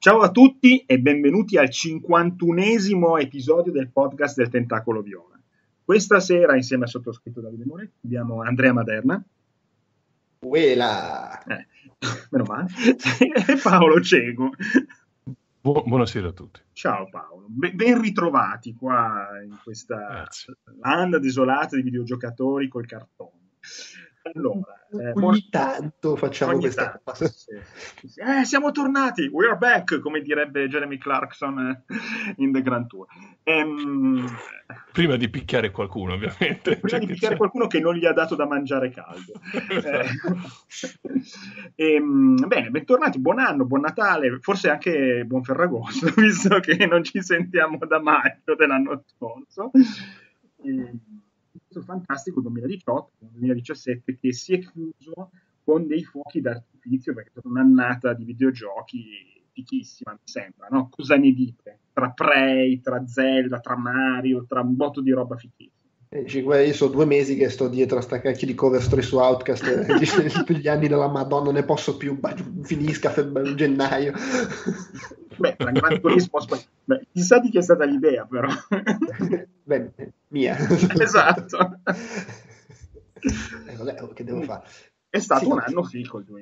Ciao a tutti e benvenuti al 51esimo episodio del podcast del Tentacolo Viola. Questa sera, insieme al sottoscritto Davide Moretti, abbiamo Andrea Maderna. Uela! Meno male. E Paolo Cego. Buonasera a tutti. Ciao Paolo, ben ritrovati qua in questa landa desolata di videogiocatori col cartone. Allora, ogni tanto facciamo questa cosa. Sì. Siamo tornati, we are back, come direbbe Jeremy Clarkson in The Grand Tour. Prima di picchiare qualcuno, ovviamente. Prima di picchiare qualcuno che non gli ha dato da mangiare caldo. Bene, bentornati, buon anno, buon Natale, forse anche buon Ferragosto, visto che non ci sentiamo da maggio dell'anno scorso. Fantastico 2018-2017 che si è chiuso con dei fuochi d'artificio, perché è stata un'annata di videogiochi fichissima, mi sembra, no? Cosa ne dite? Tra Prey, tra Zelda, tra Mario, tra un botto di roba fichissima. Io sono 2 mesi che sto dietro a sta cacchio di cover story su Outcast, gli anni della Madonna, ne posso più, finisca gennaio. Beh, la Gran Turismo, chissà di chi è stata l'idea, però. Beh, mia. Esatto. Vabbè, che devo fare? È stato un anno fico il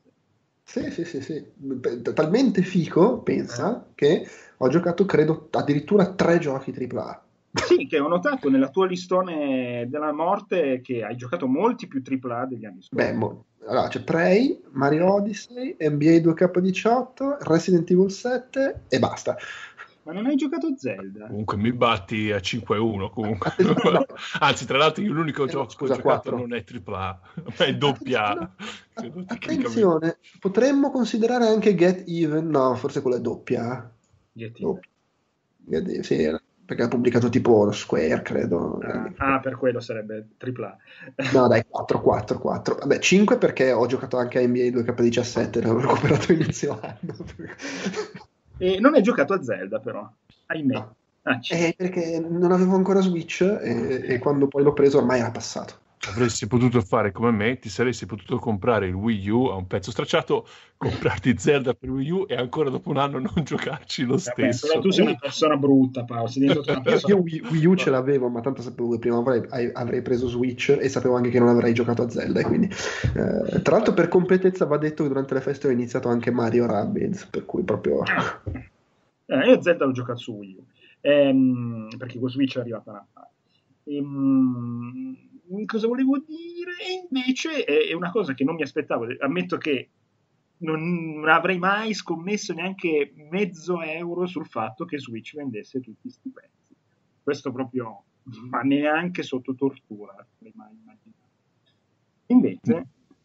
2017. Sì. Talmente fico, pensa, che ho giocato, credo, addirittura 3 giochi AAA. Sì, che ho notato nella tua listone della morte che hai giocato molti più AAA degli anni scorsi. Allora c'è Prey, Mario Odyssey, NBA 2K18, Resident Evil 7 e basta. Ma non hai giocato Zelda? Comunque mi batti a 5-1 comunque. Anzi, tra l'altro io l'unico gioco che ho giocato 4. non è AAA, ma è doppia. Attenzione, potremmo considerare anche Get Even, no, forse quello è doppia. Get Even. Sì, perché ha pubblicato tipo lo Square, credo. Per quello sarebbe AAA. No, dai, 4. Vabbè, 5 perché ho giocato anche a NBA 2K17, l'avevo recuperato inizio anno. E non hai giocato a Zelda, però, ahimè. No. Perché non avevo ancora Switch e quando poi l'ho preso ormai era passato. Avresti potuto fare come me, ti saresti potuto comprare il Wii U a un pezzo stracciato, comprarti Zelda per Wii U e ancora dopo un anno non giocarci lo stesso. Però tu sei una persona brutta, Paolo. Io Wii U ce l'avevo, ma tanto sapevo che prima avrei preso Switch e sapevo anche che non avrei giocato a Zelda. Quindi, tra l'altro, per completezza va detto che durante le feste ho iniziato anche Mario Rabbids, per cui proprio... Io Zelda l'ho giocato su Wii U, perché con Switch è arrivata una fase. Cosa volevo dire? Invece è una cosa che non mi aspettavo. Ammetto che non avrei mai scommesso neanche €0,50 sul fatto che Switch vendesse tutti questi pezzi. Questo proprio, ma neanche sotto tortura avrei mai immaginato. Invece...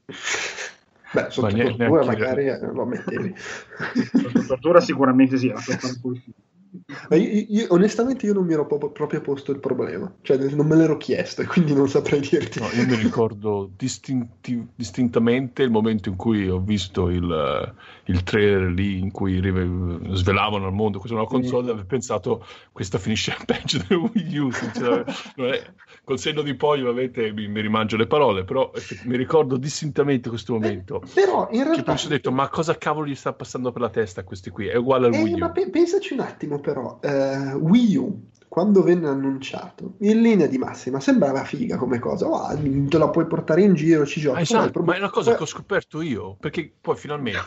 Beh, sotto tortura magari lo mettevi. Sotto tortura sicuramente sì, era per un po' il film. Io onestamente non mi ero proprio posto il problema, cioè non me l'ero chiesto e quindi non saprei dirti. No, io mi ricordo distintamente il momento in cui ho visto il trailer lì in cui svelavano al mondo questa nuova console e avevo pensato questa finisce peggio del Wii U, sinceramente. Col senno di poi ovviamente mi rimangio le parole, però mi ricordo distintamente questo momento. Però in realtà che poi mi sono detto, ma cosa cavolo gli sta passando per la testa a questi qui? È uguale al Wii U. Ma pensaci un attimo però, Wii U quando venne annunciato in linea di massima sembrava figa come cosa, te la puoi portare in giro, ci giochi. Esatto, ma è una cosa che ho scoperto io, perché poi finalmente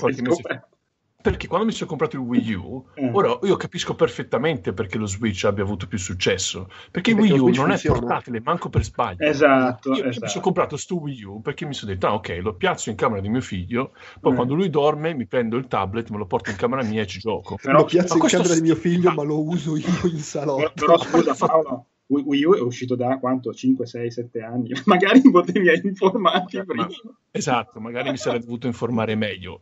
perché quando mi sono comprato il Wii U, ora io capisco perfettamente perché lo Switch abbia avuto più successo, perché il Wii U non è portatile manco per sbaglio. Esatto. Io mi sono comprato sto Wii U perché mi sono detto, ok, lo piazzo in camera di mio figlio, poi quando lui dorme mi prendo il tablet, me lo porto in camera mia e ci gioco. Però, lo piazzo in camera di mio figlio, ma lo uso io in salotto. Però scusa Paolo, Wii U è uscito da quanto? 5, 6, 7 anni? Magari potevi informarti prima. Esatto, magari mi sarei dovuto informare meglio.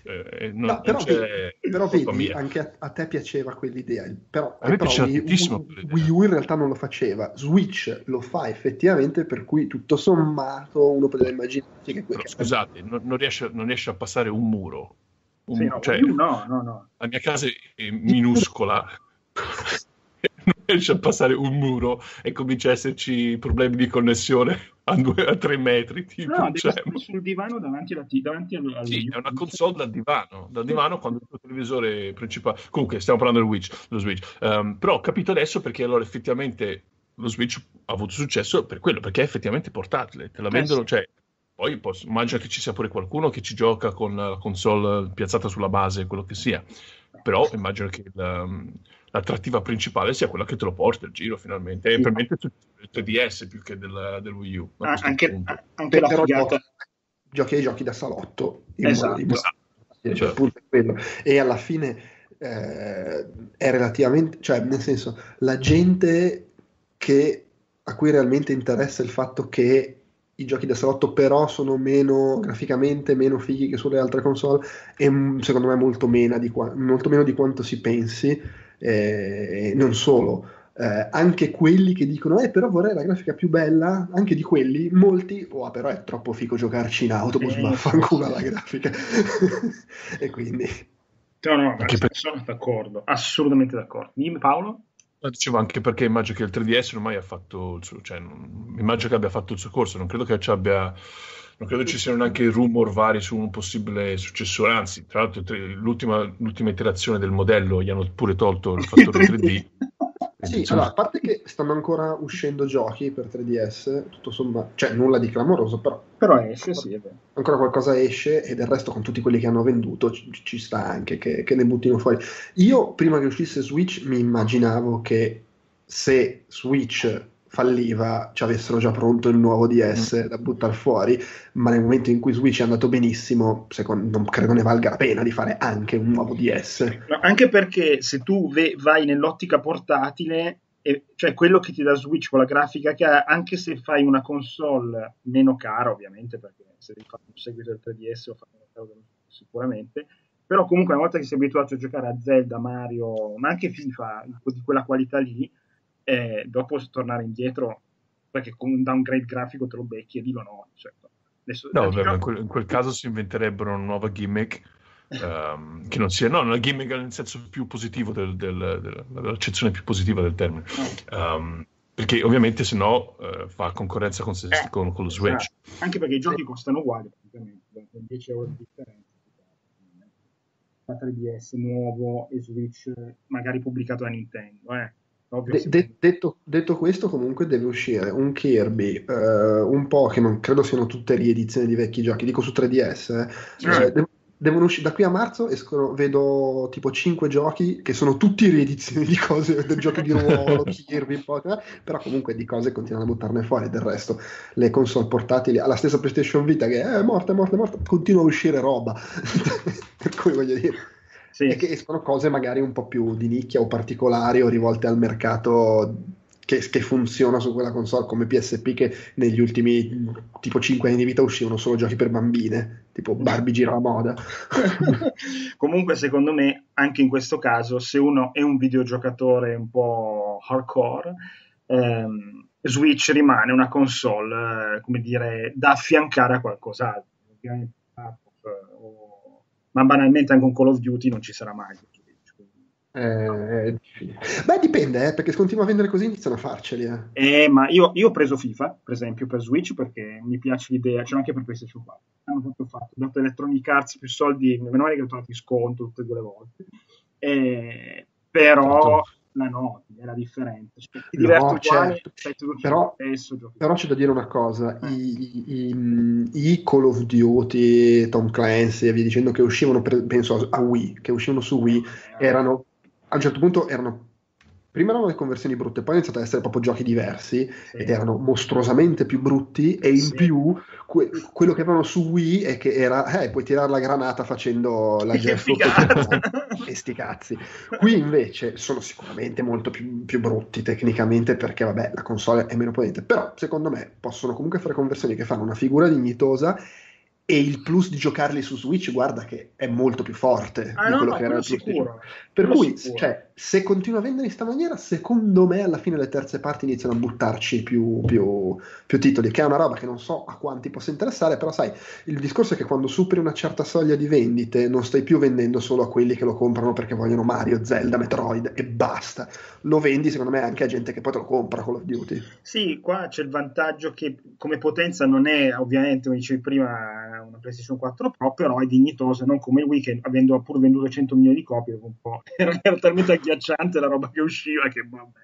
Però vedi, anche a te piaceva quell'idea. A me piaceva tantissimo Wii U in realtà non lo faceva, Switch lo fa effettivamente, per cui tutto sommato uno poteva immaginare che... Però, scusate, non riesce a passare un muro. No. La mia casa è minuscola. Non riesce a passare un muro e comincia a esserci problemi di connessione a 3 metri, tipo, No, devi stare sul divano davanti al sì, è una console da divano quando il tuo televisore principale. Comunque, stiamo parlando dello Switch. Però ho capito adesso perché allora effettivamente lo Switch ha avuto successo per quello, perché è effettivamente portatile, te la vendono, sì. cioè. Poi immagino che ci sia pure qualcuno che ci gioca con la console piazzata sulla base, quello che sia. Però immagino che l'attrattiva principale sia quella che te lo porta il giro finalmente. E probabilmente il 3DS più che del Wii U. Anche la figata. Giochi ai giochi da salotto. Esatto. Cioè, appunto è quello. E alla fine è relativamente, cioè nel senso, la gente a cui realmente interessa il fatto che i giochi da salotto però sono graficamente meno fighi che sulle altre console, e secondo me molto meno di quanto si pensi, non solo, anche quelli che dicono però vorrei la grafica più bella, anche di quelli molti però è troppo figo giocarci in autobus, vaffanculo la grafica. E quindi no, sono d'accordo, assolutamente d'accordo. Dimmi, Paolo? Dicevo anche perché immagino che il 3DS ormai ha fatto il suo, cioè, immagino che abbia fatto il suo corso, non credo ci siano neanche rumor vari su un possibile successore, anzi, tra l'altro l'ultima iterazione del modello gli hanno pure tolto il fattore 3D. Sì, allora, a parte che stanno ancora uscendo giochi per 3DS, tutto sommato, cioè nulla di clamoroso, però esce, sì, è vero. Ancora qualcosa esce, e del resto con tutti quelli che hanno venduto ci sta anche che ne buttino fuori. Io prima che uscisse Switch mi immaginavo che se Switch falliva ci avessero già pronto il nuovo DS da buttare fuori, ma nel momento in cui Switch è andato benissimo, non credo ne valga la pena di fare anche un nuovo DS. No, anche perché se tu vai nell'ottica portatile, cioè quello che ti dà Switch con la grafica che ha, anche se fai una console meno cara, ovviamente, perché se devi fare un seguito del 3DS o fare meno caro sicuramente, però comunque una volta che sei abituato a giocare a Zelda, Mario, ma anche FIFA di quella qualità lì, dopo tornare indietro, perché con un downgrade grafico te lo becchi e dillo no. Certo. Adesso, in quel caso si inventerebbero una nuova gimmick che non sia una gimmick nel senso più positivo dell'accezione più positiva del termine, perché ovviamente se no fa concorrenza con lo Switch. Anche perché i giochi costano uguali praticamente, con 10 euro di differenza. La 3DS nuovo e Switch magari pubblicato da Nintendo, Detto questo, comunque deve uscire un Kirby, un Pokémon, credo siano tutte riedizioni di vecchi giochi, dico su 3DS, devono uscire da qui a marzo, vedo tipo 5 giochi che sono tutti riedizioni di cose, del gioco di ruolo, Kirby, Pokémon, però comunque di cose continuano a buttarne fuori. Del resto le console portatili, alla stessa PlayStation Vita che è morta, continua a uscire roba. Per cui voglio dire, sì. E che escono cose magari un po' più di nicchia o particolari o rivolte al mercato che funziona su quella console, come PSP, che negli ultimi tipo 5 anni di vita uscivano solo giochi per bambine, tipo Barbie gira la moda. Comunque secondo me anche in questo caso, se uno è un videogiocatore un po' hardcore, Switch rimane una console come dire da affiancare a qualcos'altro, ma banalmente anche un Call of Duty non ci sarà mai. Beh, dipende, perché se continua a vendere così iniziano a farceli. Ma io ho preso FIFA, per esempio, per Switch, perché mi piace l'idea, c'è anche per PlayStation 4. Hanno proprio fatto, dato Electronic Arts più soldi, meno male che ho trovato in sconto tutte e 2 le volte. Però la noti, è la differenza. Cioè, ti diverti uguale, certo. Però c'è da dire una cosa, i Call of Duty, Tom Clancy e via dicendo, che uscivano penso a Wii, che uscivano su Wii, erano a un certo punto prima erano le conversioni brutte, poi hanno iniziato ad essere proprio giochi diversi, ed erano mostruosamente più brutti, e in più quello che avevano su Wii è che era puoi tirare la granata facendo la Jeff e sti cazzi. Qui invece sono sicuramente molto più brutti tecnicamente, perché vabbè, la console è meno potente, però secondo me possono comunque fare conversioni che fanno una figura dignitosa, e il plus di giocarli su Switch, guarda che è molto più forte di quello che era il PlayStation. Per cui cioè, se continua a vendere in questa maniera, secondo me alla fine le terze parti iniziano a buttarci più titoli, che è una roba che non so a quanti possa interessare, però sai, il discorso è che quando superi una certa soglia di vendite non stai più vendendo solo a quelli che lo comprano perché vogliono Mario, Zelda, Metroid e basta, lo vendi secondo me anche a gente che poi te lo compra Call of Duty. Sì, qua c'è il vantaggio che come potenza non è ovviamente, come dicevi prima, una PlayStation 4 Pro, però è dignitosa, non come il Wii che avendo pur venduto 100 milioni di copie un po', era talmente agghiacciante la roba che usciva che vabbè.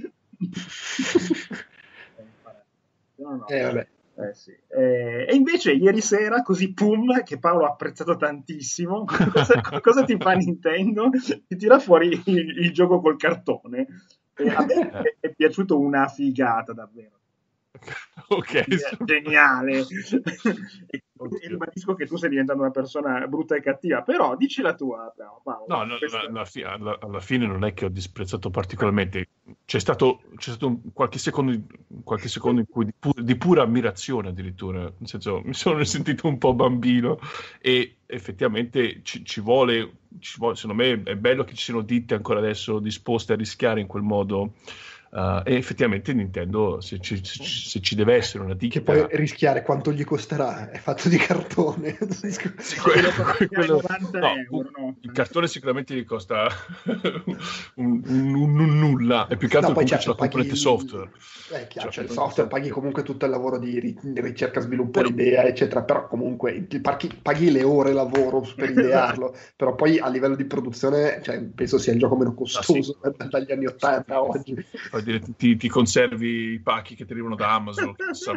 Vabbè. Sì. E invece ieri sera, così pum, che Paolo ha apprezzato tantissimo, cosa ti fa Nintendo? Ti tira fuori il gioco col cartone. E a me è piaciuto una figata, davvero. Ok, geniale. E ribadisco che tu stai diventando una persona brutta e cattiva, però dici la tua, Paolo. No, alla fine non è che ho disprezzato particolarmente. C'è stato qualche secondo in cui di pura ammirazione addirittura, nel senso mi sono sentito un po' bambino e effettivamente ci vuole, secondo me è bello che ci siano ditte ancora adesso disposte a rischiare in quel modo. E effettivamente Nintendo, se ci deve essere una ditta, che poi rischiare quanto gli costerà, è fatto di cartone. Il cartone sicuramente gli costa un nulla, e più che altro c'è la componente software. Chiaro, c'è il software, paghi comunque tutto il lavoro di ricerca, sviluppo, l'idea, eccetera, però comunque paghi le ore lavoro per idearlo, però poi a livello di produzione, cioè, penso sia il gioco meno costoso dagli anni 80 a oggi. Ti conservi i pacchi che ti arrivano da Amazon,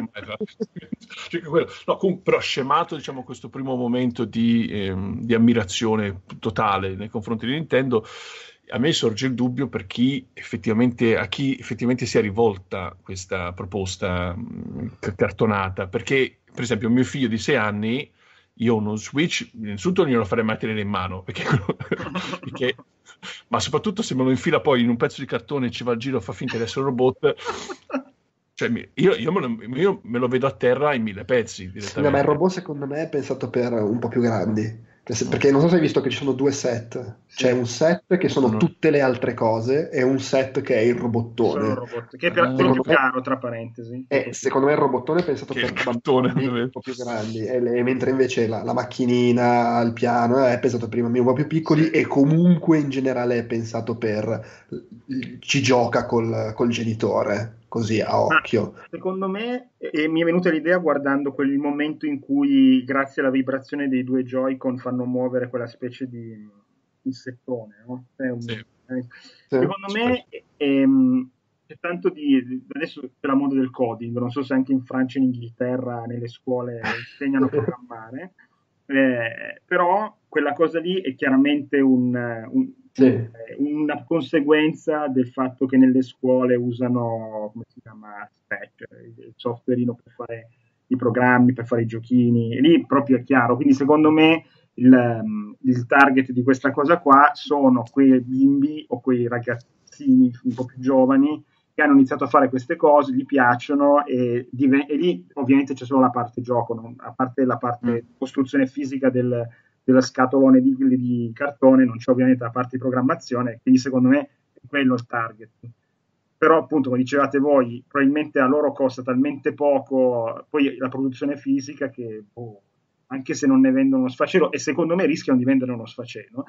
però scemato, diciamo, questo primo momento di ammirazione totale nei confronti di Nintendo. A me sorge il dubbio a chi effettivamente si è rivolta questa proposta cartonata, perché per esempio mio figlio di 6 anni, io ho uno Switch, innanzitutto non glielo farei mai tenere in mano, perché ma soprattutto se me lo infila poi in un pezzo di cartone e ci va al giro, fa finta di essere un robot, cioè io me lo vedo a terra in 1000 pezzi direttamente. Ma il robot secondo me è pensato per un po' più grandi, perché non so se hai visto che ci sono 2 set, c'è un set che sono tutte le altre cose e un set che è il robottone, che è quello più caro, tra parentesi. Secondo me il robottone è pensato per bambini un po' più grandi, mentre invece la macchinina, il piano è pensato per i bambini un po' più piccoli, e comunque in generale è pensato per chi gioca col genitore, così a occhio. Secondo me, mi è venuta l'idea guardando quel momento in cui, grazie alla vibrazione dei 2 Joy-Con, fanno muovere quella specie di insettone, no? Secondo me c'è tanto adesso c'è la moda del coding, non so se anche in Francia e in Inghilterra nelle scuole insegnano a programmare, però quella cosa lì è chiaramente una conseguenza del fatto che nelle scuole usano, come si chiama, Scratch, il softwareino per fare i programmi, per fare i giochini, e lì proprio è chiaro. Quindi secondo me il target di questa cosa qua sono quei bimbi o quei ragazzini un po' più giovani che hanno iniziato a fare queste cose, gli piacciono, e lì ovviamente c'è solo la parte gioco, no? A parte la parte costruzione fisica della scatolone di cartone, non c'è ovviamente la parte di programmazione, quindi secondo me è quello il target. Però appunto, come dicevate voi, probabilmente a loro costa talmente poco poi la produzione fisica che anche se non ne vendono uno sfacelo, e secondo me rischiano di vendere uno sfacelo,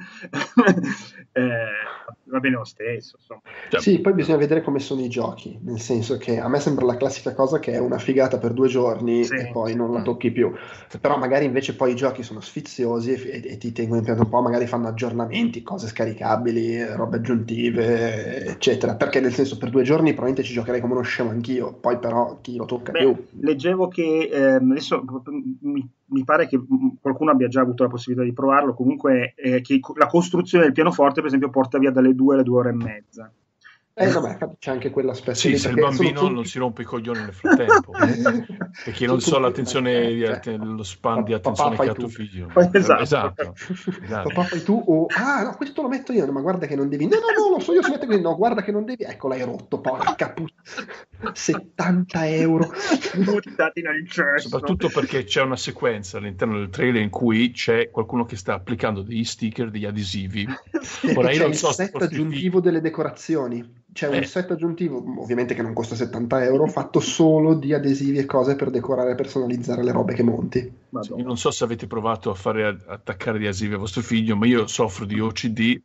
va bene lo stesso, insomma. Sì, poi bisogna vedere come sono i giochi, nel senso che a me sembra la classica cosa che è una figata per 2 giorni e poi non la tocchi più, però magari invece poi i giochi sono sfiziosi e ti tengono in piedi un po', magari fanno aggiornamenti, cose scaricabili, robe aggiuntive, eccetera, perché nel senso per 2 giorni probabilmente ci giocherei come uno scemo anch'io, poi però chi lo tocca più. Leggevo che adesso mi pare che qualcuno abbia già avuto la possibilità di provarlo, comunque che la costruzione del pianoforte per esempio porta via dalle 2 alle 2 ore e mezza, Vabbè, infatti c'è anche quell'aspetto Sì, lì, se il perché bambino non si rompe i coglioni nel frattempo, perché non so l'attenzione, lo span di papà attenzione che fai ha tu. tuo figlio. Esatto. Esatto. Papà fai tu o no, questo lo metto io, ma guarda che non devi. No, lo so, io si mette così, no, guarda che non devi. Ecco, l'hai rotto, porca puttana. 70 euro. Buttati nel cesso. Soprattutto perché c'è una sequenza all'interno del trailer in cui c'è qualcuno che sta applicando degli sticker, degli adesivi. Ora io C'è non il so se set aggiuntivo delle decorazioni. C'è un set aggiuntivo, ovviamente che non costa 70 euro, fatto solo di adesivi e cose per decorare e personalizzare le robe che monti. Io non so se avete provato a fare attaccare gli adesivi a vostro figlio, ma io soffro di OCD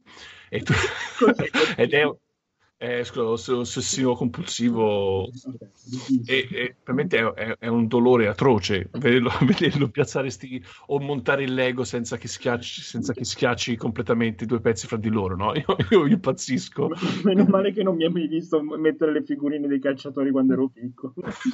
ed è ossessivo compulsivo e veramente è un dolore atroce vederlo piazzare o montare il Lego senza che schiacci completamente i due pezzi fra di loro, no? Io impazzisco. Meno male che non mi hai mai visto mettere le figurine dei calciatori quando ero piccolo.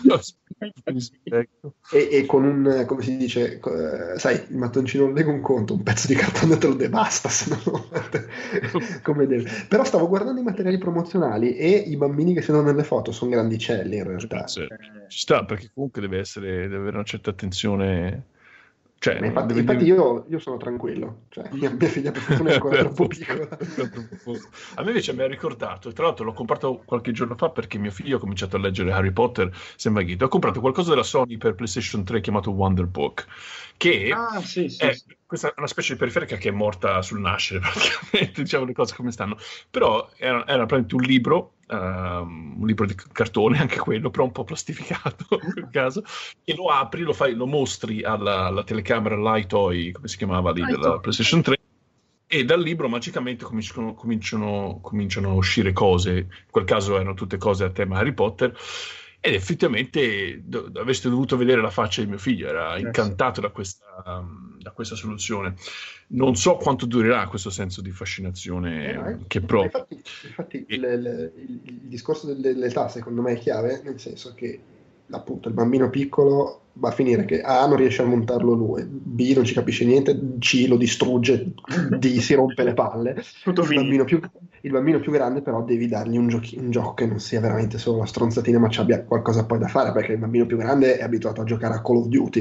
E con un, come si dice, sai, il mattoncino Lego un conto, un pezzo di cartone te lo devasta, se no, come deve. Però stavo guardando i materiali promozionali e i bambini che si vedono nelle foto sono grandicelli in realtà. Ci sta, perché comunque deve avere una certa attenzione. Cioè, infatti io sono tranquillo, cioè, mia figlia per fortuna è ancora troppo piccola. A me invece mi ha ricordato, tra l'altro l'ho comprato qualche giorno fa perché mio figlio ha cominciato a leggere Harry Potter, sembra Ghito. Ho comprato qualcosa della Sony per PlayStation 3 chiamato Wonder Book, che questa è una specie di periferica che è morta sul nascere praticamente, diciamo le cose come stanno, però era praticamente un libro di cartone, anche quello, però un po' plastificato in caso, e lo apri, lo mostri alla telecamera Lightoy, come si chiamava lì, della PlayStation 3, e dal libro magicamente cominciano a uscire cose, in quel caso erano tutte cose a tema Harry Potter, ed effettivamente avreste dovuto vedere la faccia di mio figlio, era incantato da questa soluzione. Non so quanto durerà questo senso di fascinazione che prova. Infatti il discorso dell'età secondo me è chiave, nel senso che appunto il bambino piccolo va a finire che A non riesce a montarlo lui, B non ci capisce niente, C lo distrugge, D si rompe le palle. Il bambino più grande però devi dargli un gioco che non sia veramente solo la stronzatina, ma ci abbia qualcosa poi da fare, perché il bambino più grande è abituato a giocare a Call of Duty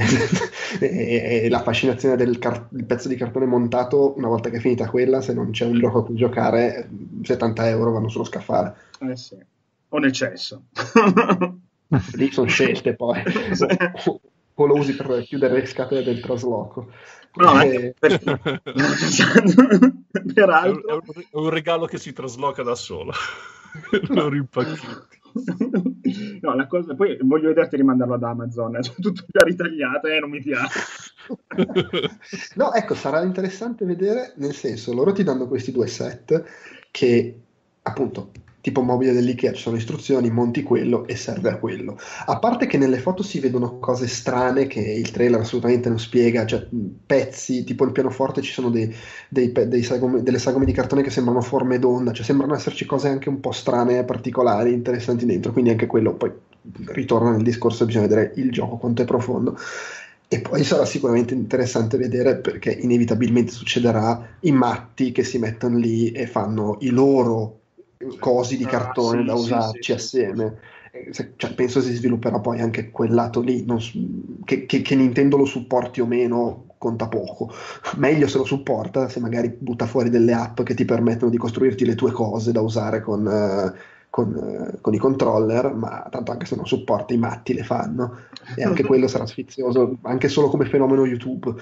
e la fascinazione del pezzo di cartone montato, una volta che è finita quella, se non c'è un gioco a cui giocare, 70 euro vanno sullo scaffale. Sì. O nel cesso. Lì sono scelte poi o lo usi per chiudere le scatole del trasloco. No, peraltro è un regalo che si trasloca da solo. Lo rimpacchetti. No, la cosa, poi voglio vederti rimandarlo ad Amazon, è tutto già ritagliato, non mi piace. No, ecco, sarà interessante vedere, nel senso, loro ti danno questi due set che appunto tipo mobile dell'Ikea, ci sono istruzioni, monti quello e serve a quello. A parte che nelle foto si vedono cose strane che il trailer assolutamente non spiega, cioè pezzi, tipo il pianoforte ci sono delle sagome di cartone che sembrano forme d'onda, cioè sembrano esserci cose anche un po' strane, particolari, interessanti dentro, quindi anche quello poi ritorna nel discorso, bisogna vedere il gioco quanto è profondo. E poi sarà sicuramente interessante vedere, perché inevitabilmente succederà, i matti che si mettono lì e fanno i loro cosi di cartone da usarci assieme. Cioè, penso si svilupperà poi anche quel lato lì, che Nintendo lo supporti o meno conta poco. Meglio se lo supporta, se magari butta fuori delle app che ti permettono di costruirti le tue cose da usare con i controller, ma tanto anche se non supporta i matti le fanno, e anche quello sarà sfizioso anche solo come fenomeno YouTube.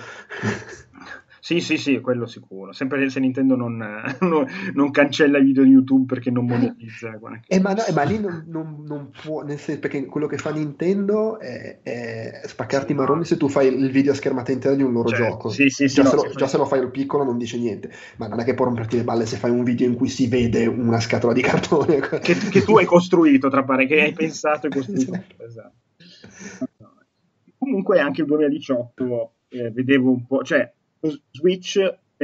Sì, quello sicuro. Sempre se Nintendo non cancella i video di YouTube perché non monetizza. Ma lì non può, nel senso, perché quello che fa Nintendo è spaccarti i marroni se tu fai il video a schermata intera di un loro gioco. Già se lo fai il piccolo non dice niente, ma non è che può romperti le balle se fai un video in cui si vede una scatola di cartone. Che tu hai costruito, tra pare, che hai pensato e costruito. Esatto. Comunque anche il 2018 vedevo un po', cioè Switch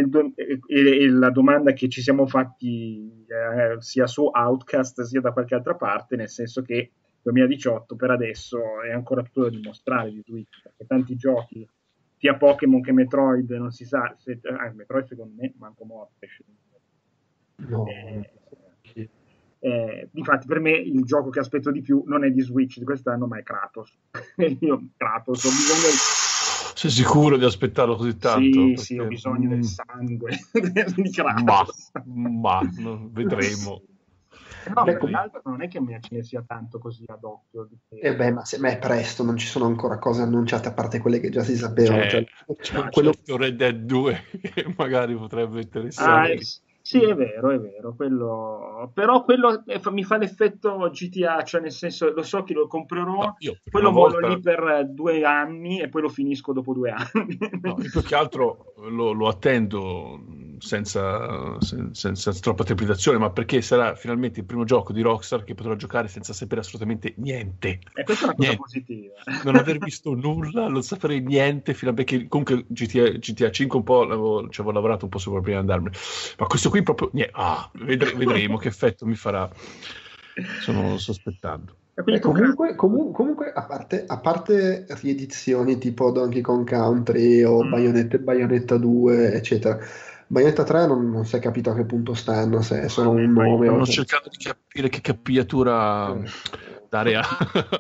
e la domanda che ci siamo fatti sia su Outcast sia da qualche altra parte, nel senso che 2018 per adesso è ancora tutto da dimostrare di Switch, perché tanti giochi sia Pokémon che Metroid non si sa Metroid secondo me manco morto. No. Infatti per me il gioco che aspetto di più non è di Switch di quest'anno, ma è Kratos. Io Kratos ho bisogno Sei sicuro di aspettarlo così tanto? sì, Perché... sì, ho bisogno del sangue di Kratos. Vedremo. No, per l'altro non è che ce ne sia tanto così ad occhio. Ma è presto, non ci sono ancora cose annunciate a parte quelle che già si sapevano. Quello Red Dead 2 che magari potrebbe interessare. Sì, è vero, però quello mi fa l'effetto GTA, cioè nel senso, lo so che lo comprerò, poi lo mollo lì per 2 anni e poi lo finisco dopo 2 anni. No, io più che altro lo attendo senza troppa trepidazione, ma perché sarà finalmente il primo gioco di Rockstar che potrò giocare senza sapere assolutamente niente. E questa è una cosa positiva. Non aver visto nulla, non sapere niente, perché comunque GTA 5 un po' ci avevo lavorato un po' sopra prima di andarmene, ma questo qui proprio vedremo che effetto mi farà. Sono sospettando. Comunque a parte riedizioni tipo Donkey Kong Country o Bayonetta 2 eccetera, Bayonetta 3 non si è capito a che punto stanno, se è solo un nome. Stanno cercando di capire che capigliatura dare a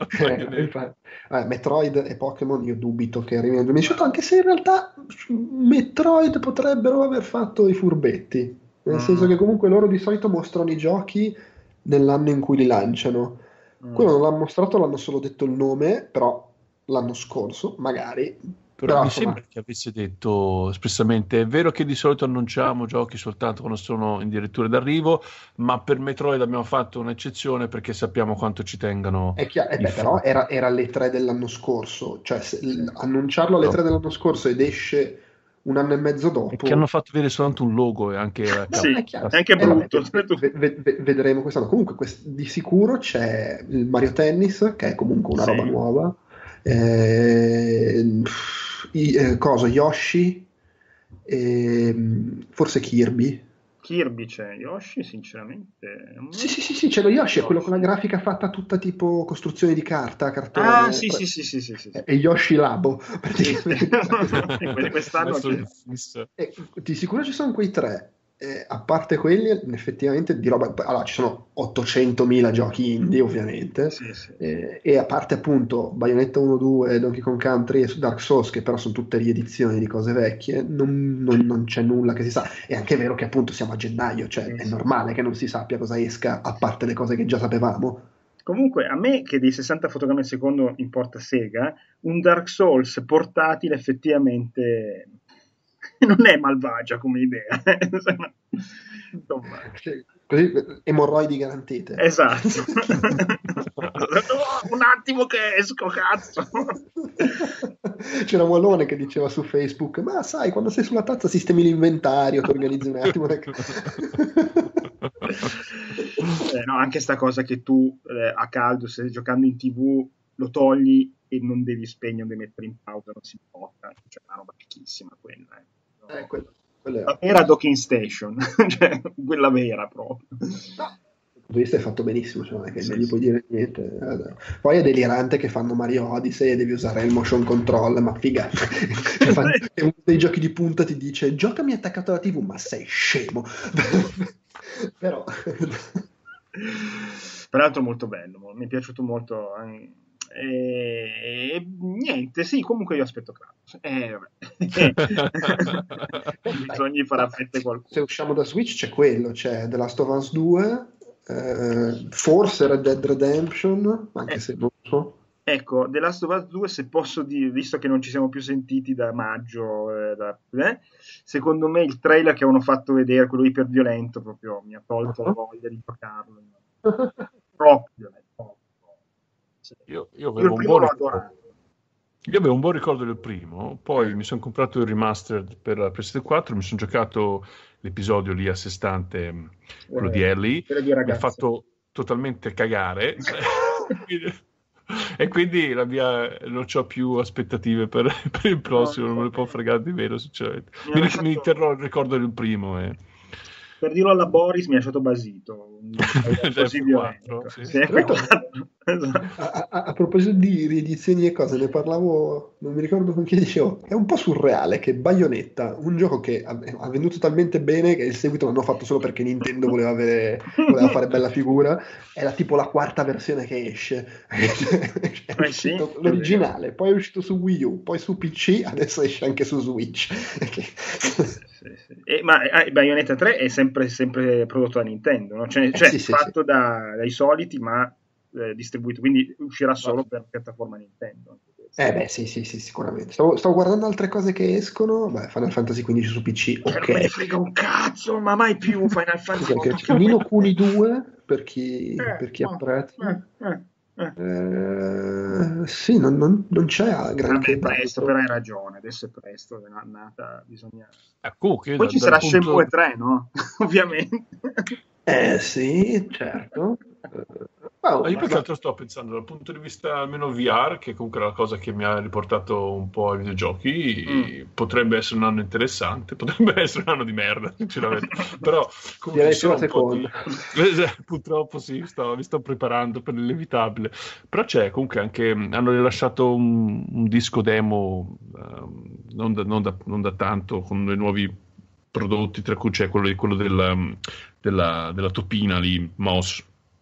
Metroid e Pokémon io dubito che arrivino nel 2018, anche se in realtà Metroid potrebbero aver fatto i furbetti, nel senso che comunque loro di solito mostrano i giochi nell'anno in cui li lanciano. Quello non l'hanno mostrato, l'hanno solo detto il nome, però l'anno scorso magari. Però mi sembra che avesse detto espressamente: è vero che di solito annunciamo giochi soltanto quando sono addirittura d'arrivo, ma per Metroid abbiamo fatto un'eccezione perché sappiamo quanto ci tengano. Però era alle 3 dell'anno scorso, cioè annunciarlo alle 3 dell'anno scorso ed esce un anno e mezzo dopo. E che hanno fatto vedere soltanto un logo e anche è anche brutto. Vedremo quest'anno. Comunque di sicuro c'è il Mario Tennis, che è comunque una roba nuova. Yoshi, forse Kirby c'è, Yoshi sinceramente sì, c'è lo Yoshi, è quello con la grafica fatta tutta tipo costruzione di cartone. Sì. E Yoshi Labo praticamente. Quest'anno di sicuro ci sono quei 3. A parte quelli, effettivamente di roba. Allora, ci sono 800.000 giochi indie, ovviamente. Sì. E a parte appunto Bayonetta 1, 2, Donkey Kong Country e Dark Souls, che però sono tutte riedizioni di cose vecchie, non c'è nulla che si sa. È anche vero che appunto siamo a gennaio, cioè è normale che non si sappia cosa esca, a parte le cose che già sapevamo. Comunque, a me che dei 60 fotogrammi al secondo importa Sega, un Dark Souls portatile effettivamente non è malvagia come idea. Insomma. Così emorroidi garantite. Esatto. Un attimo che esco, cazzo. C'era Wallone che diceva su Facebook: ma sai, quando sei sulla tazza sistemi l'inventario, ti organizzi un attimo. No, anche sta cosa che tu a caldo stai giocando in TV, lo togli e non devi spegnere, non devi mettere in pausa, non si può, cioè una roba fichissima quella. La vera docking station, cioè quella vera proprio. No, questo è fatto benissimo, cioè non è che non gli puoi dire niente. Poi è delirante che fanno Mario Odyssey e devi usare il motion control, ma figa. E uno dei giochi di punta ti dice: giocami attaccato alla TV, ma sei scemo. Però peraltro molto bello, mi è piaciuto molto. Niente, sì, comunque io aspetto Kratos. Bisogna fare affette qualcuno. Se usciamo da Switch c'è quello, c'è The Last of Us 2, forse Red Dead Redemption, anche se non so. Ecco, The Last of Us 2, se posso dire, visto che non ci siamo più sentiti da maggio, secondo me il trailer che avevano fatto vedere, quello iperviolento, proprio mi ha tolto la voglia di giocarlo. Troppo violento. Io avevo un buon ricordo del primo, poi mi sono comprato il remastered per la PlayStation 4, mi sono giocato l'episodio lì a sé stante, quello di Ellie, mi ha fatto totalmente cagare e quindi non ho più aspettative per il prossimo, non me ne può fregare di meno sinceramente. Mi terrò il ricordo del primo Per dirlo alla Boris mi ha lasciato basito, così violento. Sì. Sì, F4. A proposito di riedizioni e cose, ne parlavo, non mi ricordo con chi dicevo, è un po' surreale che Bayonetta, un gioco che ha venduto talmente bene che il seguito l'hanno fatto solo perché Nintendo voleva fare bella figura, è tipo la quarta versione che esce. È uscito l'originale, poi è uscito su Wii U, poi su PC, adesso esce anche su Switch. Sì. Ma Bayonetta 3 è sempre prodotto da Nintendo, no? Cioè fatto dai soliti, ma distribuito, quindi uscirà solo per piattaforma Nintendo. Sì, sicuramente. Stavo guardando altre cose che escono. Final Fantasy XV su PC, ok. Non me ne frega un cazzo, ma mai più Final Fantasy. Nino Kuni 2 per chi apprezza. Sì, non c'è granché. Vabbè, presto, però hai ragione, adesso è presto, è nata, bisogna... Comunque, poi ci sarà Shenmue 3, no? Ovviamente. Sì, certo. Io più che altro sto pensando dal punto di vista almeno VR, che comunque è la cosa che mi ha riportato un po' ai videogiochi, potrebbe essere un anno interessante, potrebbe essere un anno di merda, sinceramente. Però comunque direi la seconda. Purtroppo sì, mi sto preparando per l'inevitabile. Però c'è comunque anche, hanno rilasciato un disco demo non da tanto, con dei nuovi prodotti, tra cui c'è quello della topina lì, Moss.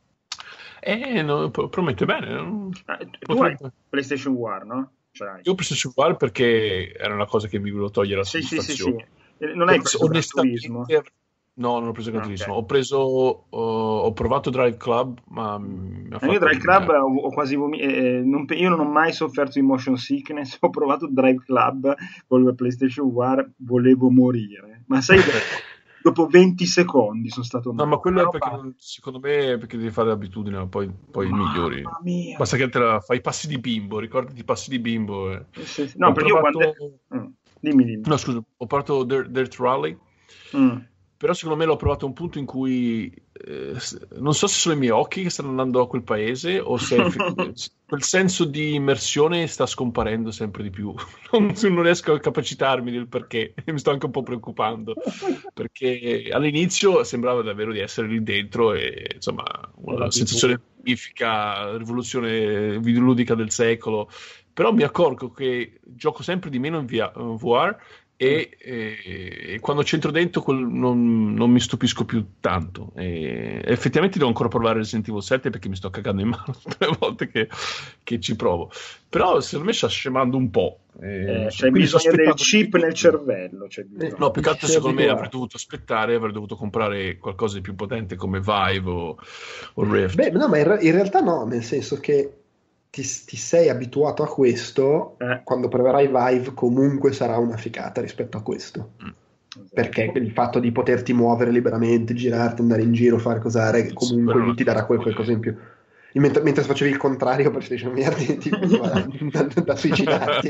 Promette bene. Tu hai PlayStation War, no? Io ho PlayStation War perché era una cosa che mi volevo togliere la soddisfazione. Sì. Non hai preso Gran Turismo? No, non ho preso Gran Turismo. Ho provato Drive Club, ma mi ha fatto... Io Drive Club ho quasi io non ho mai sofferto di motion sickness. Ho provato Drive Club con la PlayStation War, volevo morire. Ma sai, dopo 20 secondi sono stato male. No, ma quello è perché secondo me perché devi fare l'abitudine, poi migliori. Mia. Basta che fai i passi di bimbo, ricordati i passi di bimbo. Sì. No, perché io quando... Dimmi. No, scusa, ho provato Dirt Rally. Però secondo me l'ho provato a un punto in cui non so se sono i miei occhi che stanno andando a quel paese o se quel senso di immersione sta scomparendo sempre di più. Non riesco a capacitarmi del perché, mi sto anche un po' preoccupando, perché all'inizio sembrava davvero di essere lì dentro e insomma una sensazione magnifica, rivoluzione videoludica del secolo, però mi accorgo che gioco sempre di meno in VR e quando c'entro dentro non mi stupisco più tanto. Effettivamente devo ancora provare Resident Evil 7 perché mi sto cagando in mano tutte le volte che ci provo, però secondo me sta scemando un po'. C'è bisogno del chip nel cervello, no, più che altro secondo me avrei dovuto aspettare, avrei dovuto comprare qualcosa di più potente come Vive o Rift. No, ma in realtà no, nel senso che ti sei abituato a questo, quando proverai Vive comunque sarà una ficata rispetto a questo, perché il fatto di poterti muovere liberamente, girarti, andare in giro, fare cos'are, comunque lui ti darà qualcosa in più. Mentre facevi il contrario per sceglierti da suicidarti.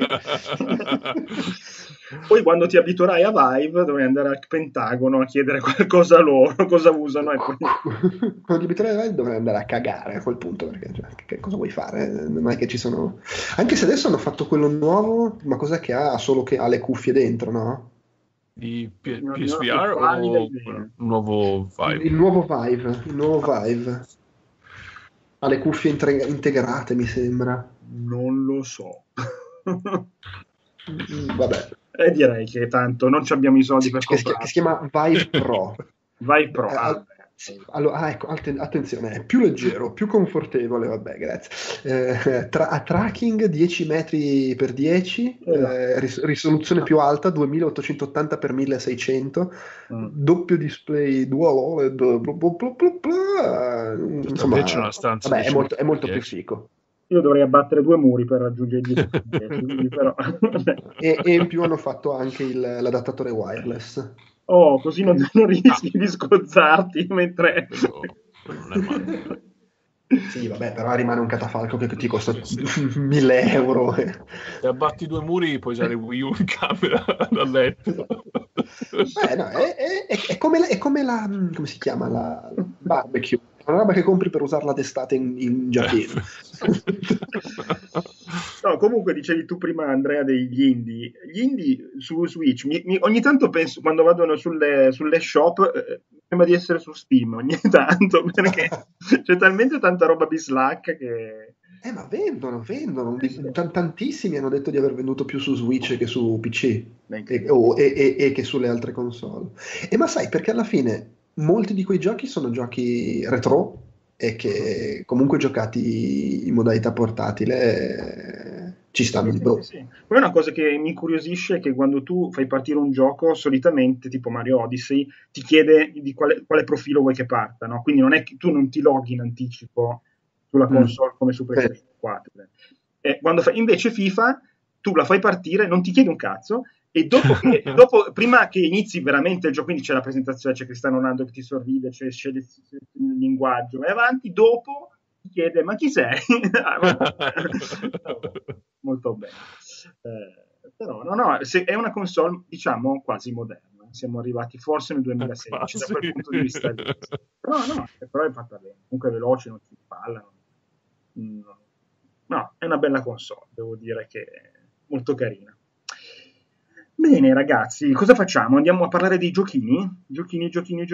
Poi quando ti abituerai a Vive dovrai andare al Pentagono a chiedere qualcosa a loro, cosa usano. Quando ti abituerai a Vive dovrai andare a cagare a quel punto, perché che cosa vuoi fare? Non è che ci sono... Anche se adesso hanno fatto quello nuovo, ma cos'è che ha? Solo che ha le cuffie dentro, no? Di PSVR o il nuovo Vive? Il nuovo Vive. Ha le cuffie integrate, mi sembra. Non lo so. Vabbè. Direi che tanto non ci abbiamo i soldi per comprare. Che si chiama Vive Pro. Vive Pro. Sì. Allora, ecco, attenzione, è più leggero, più confortevole, vabbè, grazie. Ha tracking 10 metri per 10, risoluzione più alta, 2880 x 1600, doppio display dual OLED, insomma, c'è una stanza vabbè, è molto più figo. Io dovrei abbattere 2 muri per raggiungere i 10, però. e in più hanno fatto anche l'adattatore wireless. Oh, così non rischi di scozzarti mentre... Non è male. Sì, vabbè, però rimane un catafalco che ti costa 1.000 euro. Se abbatti 2 muri puoi usare Wii U in camera dal letto. No, è come la... come si chiama? La barbecue. Una roba che compri per usarla d'estate in giardino. No, comunque dicevi tu prima, Andrea, degli indie. Gli indie su Switch, ogni tanto penso, quando vado sulle shop, sembra di essere su Steam ogni tanto, perché c'è talmente tanta roba bislacca che... Ma vendono. Sì. Tantissimi hanno detto di aver venduto più su Switch che su PC Beh, e che sulle altre console. Ma sai, perché alla fine molti di quei giochi sono giochi retro e che comunque giocati in modalità portatile ci stanno di brutto. Sì. Poi una cosa che mi incuriosisce è che quando tu fai partire un gioco, solitamente, tipo Mario Odyssey, ti chiede di quale profilo vuoi che parta, no? Quindi non è che tu non ti loghi in anticipo sulla console come su PlayStation 4. Invece FIFA, tu la fai partire, non ti chiede un cazzo, e prima che inizi veramente il gioco, quindi c'è la presentazione, c'è Cristiano Ronaldo che ti sorride, c'è il linguaggio, vai avanti, dopo ti chiede ma chi sei? Molto bene. Però no, è una console diciamo quasi moderna, siamo arrivati forse nel 2016 da quel punto di vista lì. Però è fatta bene, comunque è veloce, non si spallano. No, è una bella console, devo dire che è molto carina. Bene ragazzi, cosa facciamo? Andiamo a parlare dei giochini? Giochini.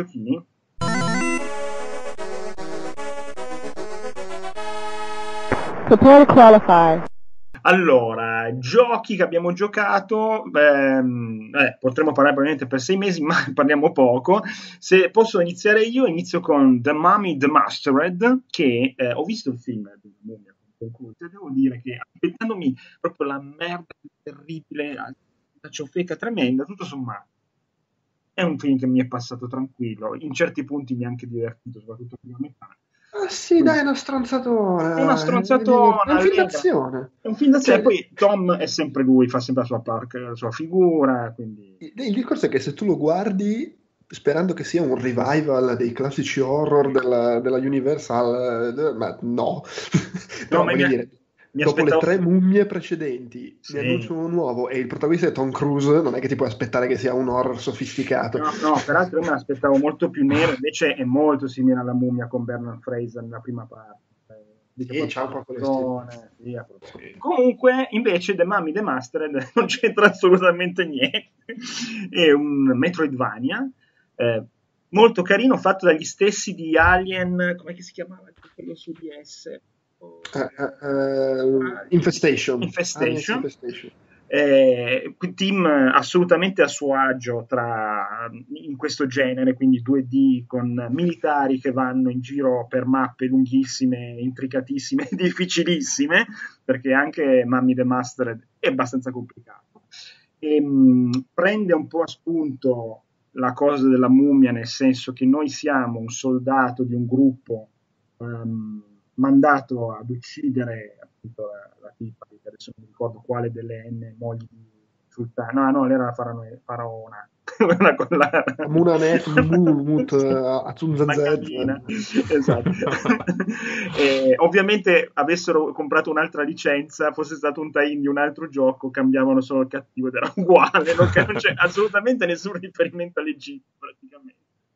Prepare to qualify. Allora, giochi che abbiamo giocato, potremmo parlare probabilmente per 6 mesi, ma parliamo poco. Se posso iniziare io, inizio con The Mummy Demastered, che ho visto il film di Mummia, e devo dire che aspettandomi proprio la merda terribile, la ciofeca tremenda, tutto sommato. È un film che mi è passato tranquillo, in certi punti mi ha anche divertito, soprattutto la prima metà. Sì, dai, è una stronzatona. È una stronzatona. È un film d'azione. È un film d'azione. Poi Tom è sempre lui, fa sempre la sua figura. Quindi... Il discorso è che se tu lo guardi sperando che sia un revival dei classici horror della Universal, ma no. No, ma voglio dire, dopo le 3 mummie precedenti, sì, ne annunciano uno nuovo e il protagonista è Tom Cruise, non è che ti puoi aspettare che sia un horror sofisticato. No, peraltro io me l'aspettavo molto più nero, invece è molto simile alla mummia con Bernard Fraser nella prima parte. C'ha un po' sì. Comunque, invece, The Mummy Demastered non c'entra assolutamente niente. È un Metroidvania molto carino, fatto dagli stessi di Alien, come si chiamava quello su DS? Infestation. Team assolutamente a suo agio in questo genere, quindi 2D con militari che vanno in giro per mappe lunghissime, intricatissime, difficilissime, perché anche Mummy Demastered è abbastanza complicato. Prende un po' a spunto la cosa della mummia, nel senso che noi siamo un soldato di un gruppo mandato ad uccidere appunto la tipa, adesso non mi ricordo quale delle N mogli di sultano, no, lei era la faraona. Munanet, Mut, Azunzazet. Esatto. Ovviamente avessero comprato un'altra licenza, fosse stato un tie-in di un altro gioco, cambiavano solo il cattivo ed era uguale, non c'è assolutamente nessun riferimento all'Egitto praticamente.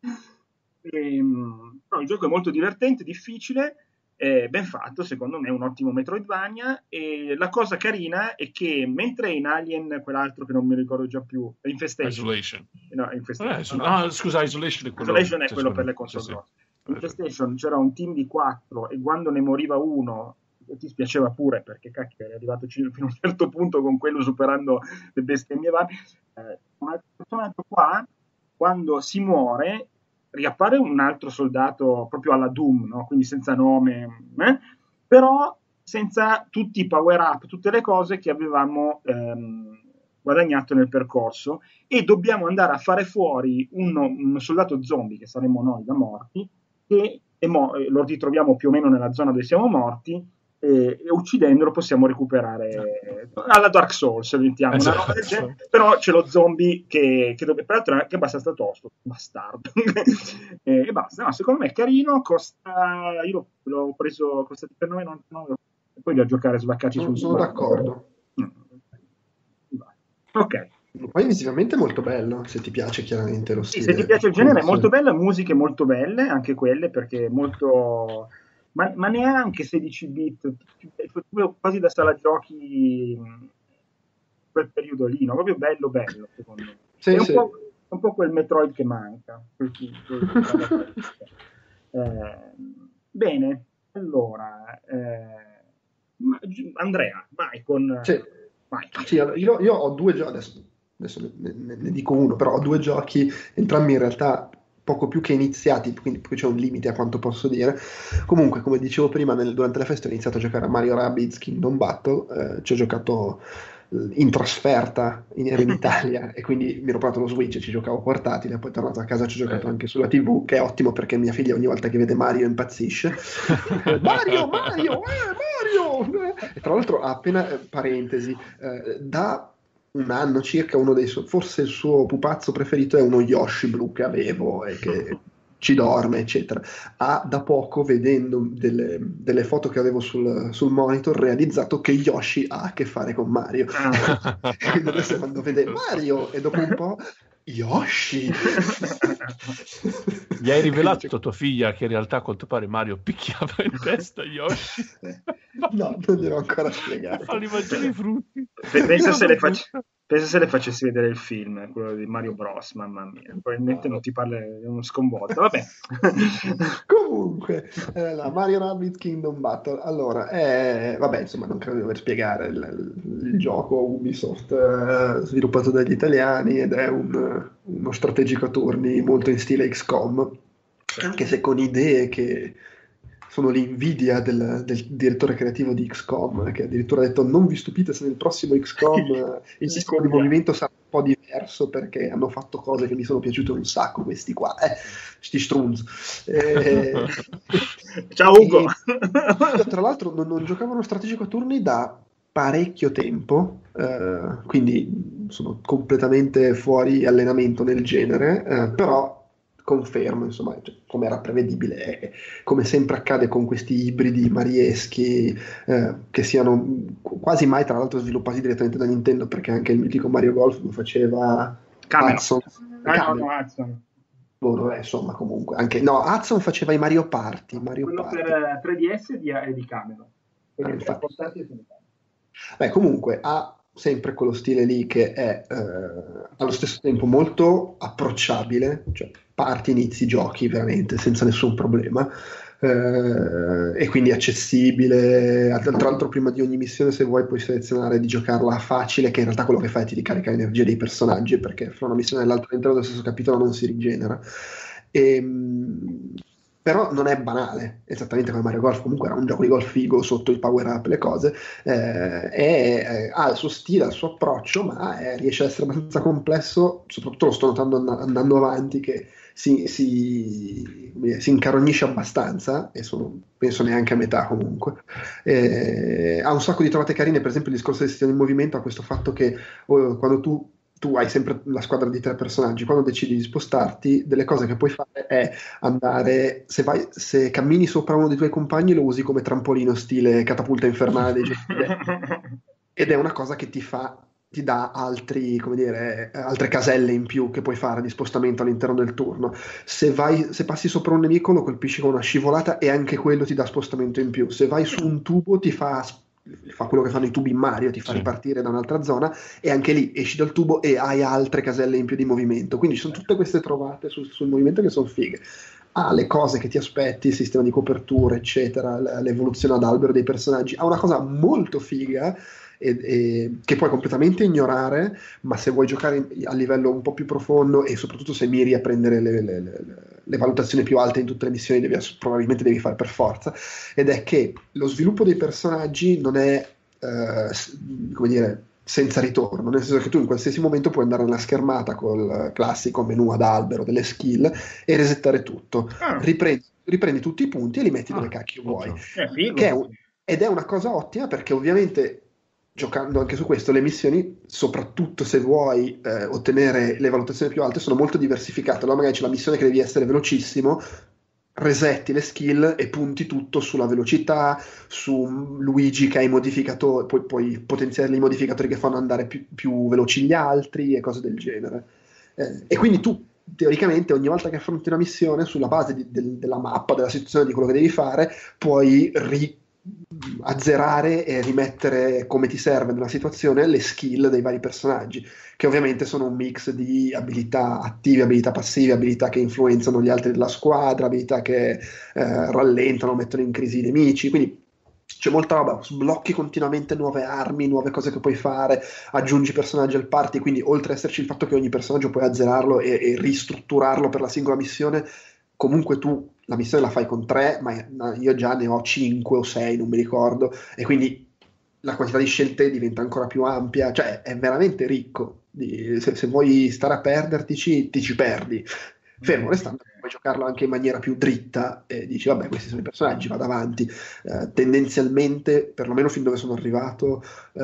No, il gioco è molto divertente, difficile, ben fatto, secondo me è un ottimo Metroidvania, e la cosa carina è che mentre in Alien, quell'altro che non mi ricordo già più, Isolation. No, Infestation. Scusa, Isolation è quello per le console grosse. In Infestation c'era un team di 4 e quando ne moriva uno ti spiaceva pure, perché cacchio eri arrivato fino a un certo punto con quello superando le bestemmie varie. Un altro personaggio qua, quando si muore, riappare un altro soldato proprio alla Doom, no? Quindi senza nome, però senza tutti i power up, tutte le cose che avevamo guadagnato nel percorso, e dobbiamo andare a fare fuori un soldato zombie, che saremmo noi da morti, e lo ritroviamo più o meno nella zona dove siamo morti, e uccidendolo possiamo recuperare alla Dark Souls, una roba del genere, però c'è lo zombie che peraltro è abbastanza tosto, bastardo. E basta. No, secondo me è carino, costa, io l'ho preso, costa $9,99 e poi li ho giocare svaccati sul sono d'accordo. Ok. Poi visivamente è molto bello, se ti piace chiaramente lo stile. Sì, se ti piace il genere è molto bello, musiche molto belle, anche quelle, perché è molto... Ma neanche 16 bit, quasi da sala giochi quel periodo lì, no? Proprio bello, secondo me. Sì, un po' quel Metroid che manca. Bene, allora Andrea, vai con... Sì. Vai. Sì, allora, io ho 2 giochi, adesso ne dico uno, però ho 2 giochi, entrambi in realtà poco più che iniziati, quindi c'è un limite a quanto posso dire. Comunque, come dicevo prima, durante la festa ho iniziato a giocare a Mario Rabbids Kingdom Battle, ci ho giocato in trasferta in Italia e quindi mi ero provato lo Switch e ci giocavo portatile, poi tornato a casa ci ho giocato anche sulla TV, che è ottimo perché mia figlia ogni volta che vede Mario impazzisce. Mario! E tra l'altro ha appena, parentesi, da un anno circa uno dei forse il suo pupazzo preferito è uno Yoshi blu che avevo e che ci dorme, eccetera. Ha da poco, vedendo delle foto che avevo sul monitor, realizzato che Yoshi ha a che fare con Mario. Quindi adesso quando vede Mario e dopo un po' Yoshi. Gli hai rivelato a tua figlia che in realtà a quanto pare Mario picchiava in testa Yoshi? No, non gliel'ho ancora spiegato. Fargli mangiare i frutti. Pensa se le facessi vedere il film, quello di Mario Bros, mamma mia, probabilmente non ti parla, è uno sconvolto, vabbè. Comunque, Mario Rabbids Kingdom Battle, allora, vabbè, insomma, non credo di dover spiegare il gioco Ubisoft, sviluppato dagli italiani, ed è uno strategico a turni molto in stile XCOM, anche se con idee che sono l'invidia del direttore creativo di XCOM, che addirittura ha detto: non vi stupite se nel prossimo XCOM il sistema di movimento sarà un po' diverso, perché hanno fatto cose che mi sono piaciute un sacco questi qua, sti strunz. Ciao Ugo! Tra l'altro non giocavano strategico a turni da parecchio tempo, quindi sono completamente fuori allenamento nel genere, però confermo, insomma, come era prevedibile, come sempre accade con questi ibridi marieschi, che siano quasi mai tra l'altro sviluppati direttamente da Nintendo, perché anche il mitico Mario Golf lo faceva Hudson. Insomma, comunque anche Hudson faceva i Mario Party. Quello per 3DS di Camelot. Beh, comunque ha sempre quello stile lì che è allo stesso tempo molto approcciabile, cioè parti, inizi, giochi veramente senza nessun problema, e quindi accessibile. Tra l'altro prima di ogni missione, se vuoi, puoi selezionare di giocarla a facile, che in realtà quello che fai è ti ricarica l'energia dei personaggi, perché fra una missione e l'altra all'interno dello stesso capitolo non si rigenera. Però non è banale, esattamente come Mario Golf, comunque era un gioco di golf figo sotto il power up, le cose, ha il suo stile, il suo approccio, ma riesce a essere abbastanza complesso, soprattutto lo sto notando andando avanti, che si incarognisce abbastanza, e penso neanche a metà comunque. Ha un sacco di trovate carine, per esempio il discorso del sistema di movimento ha questo fatto che quando tu hai sempre la squadra di 3 personaggi, quando decidi di spostarti, delle cose che puoi fare è andare, se cammini sopra uno dei tuoi compagni, lo usi come trampolino stile catapulta infernale dei ed è una cosa che ti dà altre caselle in più che puoi fare di spostamento all'interno del turno. Se passi sopra un nemico, lo colpisci con una scivolata e anche quello ti dà spostamento in più. Se vai su un tubo, ti fa quello che fanno i tubi in Mario, ti fa ripartire da un'altra zona, e anche lì esci dal tubo e hai altre caselle in più di movimento. Quindi ci sono tutte queste trovate sul movimento che sono fighe. Ha le cose che ti aspetti, il sistema di copertura, eccetera, l'evoluzione ad albero dei personaggi. Ha una cosa molto figa che puoi completamente ignorare, ma se vuoi giocare a livello un po' più profondo, e soprattutto se miri a prendere le valutazioni più alte in tutte le missioni, probabilmente devi fare per forza, ed è che lo sviluppo dei personaggi non è come dire senza ritorno, nel senso che tu in qualsiasi momento puoi andare nella schermata col classico menu ad albero delle skill e resettare tutto. Riprendi tutti i punti e li metti dove cacchio vuoi, ed è una cosa ottima, perché ovviamente giocando anche su questo, le missioni, soprattutto se vuoi ottenere le valutazioni più alte, sono molto diversificate. Allora magari c'è la missione che devi essere velocissimo, resetti le skill e punti tutto sulla velocità, su Luigi che ha i modificatori, puoi potenziare i modificatori che fanno andare più veloci gli altri e cose del genere. E quindi tu, teoricamente, ogni volta che affronti una missione, sulla base della mappa, della situazione, di quello che devi fare, puoi azzerare e rimettere come ti serve nella situazione le skill dei vari personaggi, che ovviamente sono un mix di abilità attive, abilità passive, abilità che influenzano gli altri della squadra, abilità che rallentano, mettono in crisi i nemici, quindi c'è molta roba, sblocchi continuamente nuove armi, nuove cose che puoi fare, aggiungi personaggi al party, quindi oltre ad esserci il fatto che ogni personaggio puoi azzerarlo e ristrutturarlo per la singola missione, comunque tu la missione la fai con 3, ma io già ne ho 5 o 6, non mi ricordo, e quindi la quantità di scelte diventa ancora più ampia, cioè è veramente ricco. Se vuoi stare a perdertici, ti ci perdi. Fermo restando che puoi giocarlo anche in maniera più dritta e dici vabbè, questi sono i personaggi, vado avanti. Tendenzialmente, perlomeno fin dove sono arrivato,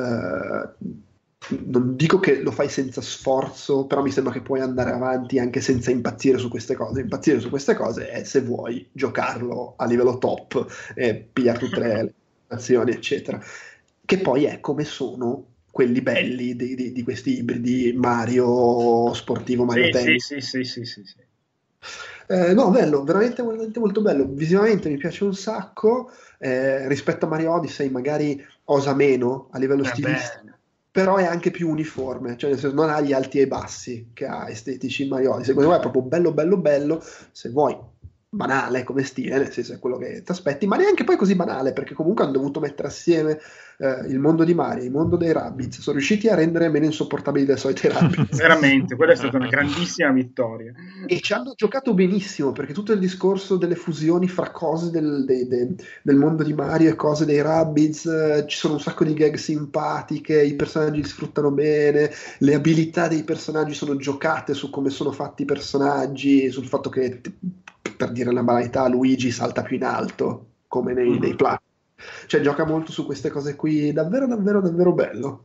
non dico che lo fai senza sforzo, però mi sembra che puoi andare avanti anche senza impazzire su queste cose. Impazzire su queste cose è se vuoi giocarlo a livello top e pigliare tutte le azioni, eccetera. Che poi è come sono quelli belli di questi ibridi Mario sportivo, Mario Tennis. Sì. No, bello, veramente, veramente molto bello. Visivamente mi piace un sacco. Rispetto a Mario Odyssey magari osa meno a livello stilistico, però è anche più uniforme, cioè nel senso, non ha gli alti e i bassi che ha estetici in Mario Odyssey. Secondo me è proprio bello, se vuoi banale come stile, nel senso è quello che ti aspetti, ma neanche poi così banale, perché comunque hanno dovuto mettere assieme il mondo di Mario, il mondo dei Rabbids, sono riusciti a rendere meno insopportabili dei soliti Rabbids. Veramente, quella è stata una grandissima vittoria. E ci hanno giocato benissimo, perché tutto il discorso delle fusioni fra cose del mondo di Mario e cose dei Rabbids, ci sono un sacco di gag simpatiche, i personaggi li sfruttano bene, le abilità dei personaggi sono giocate su come sono fatti i personaggi, sul fatto che, per dire la banalità, Luigi salta più in alto, come nei platform. Cioè gioca molto su queste cose qui, davvero bello.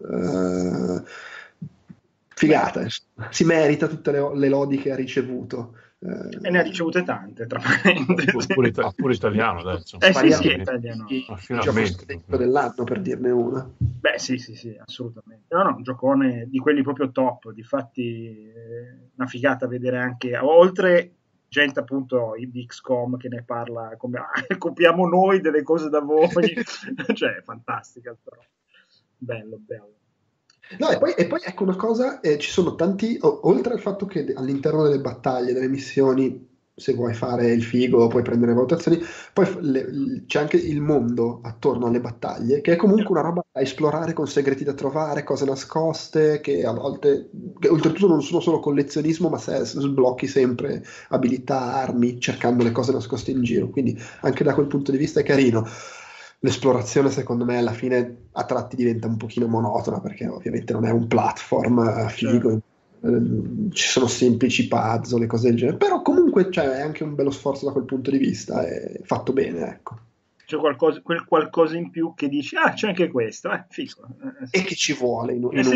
Figata, si merita tutte le lodi che ha ricevuto. E ne ha ricevute tante, tra parentesi. Pure italiano adesso. Sì, italiano. Finalmente. Dell'anno, per dirne una. Beh, sì, assolutamente. No, un giocone di quelli proprio top. Difatti, una figata vedere anche, oltre gente appunto di XCOM che ne parla come copiamo noi delle cose da voi. Cioè, è fantastica. Però. Bello. No, e poi ecco una cosa, ci sono tanti, oltre al fatto che all'interno delle battaglie, delle missioni, se vuoi fare il figo puoi prendere valutazioni, poi c'è anche il mondo attorno alle battaglie, che è comunque una roba da esplorare, con segreti da trovare, cose nascoste, che a volte, che oltretutto non sono solo collezionismo, ma se sblocchi sempre abilità, armi, cercando le cose nascoste in giro, quindi anche da quel punto di vista è carino. L'esplorazione secondo me alla fine a tratti diventa un pochino monotona, perché ovviamente non è un platform figo, ci sono semplici puzzle, cose del genere, però comunque è anche un bello sforzo da quel punto di vista, è fatto bene, ecco. C'è quel qualcosa in più che dici, c'è anche questo, figo. E che ci vuole in un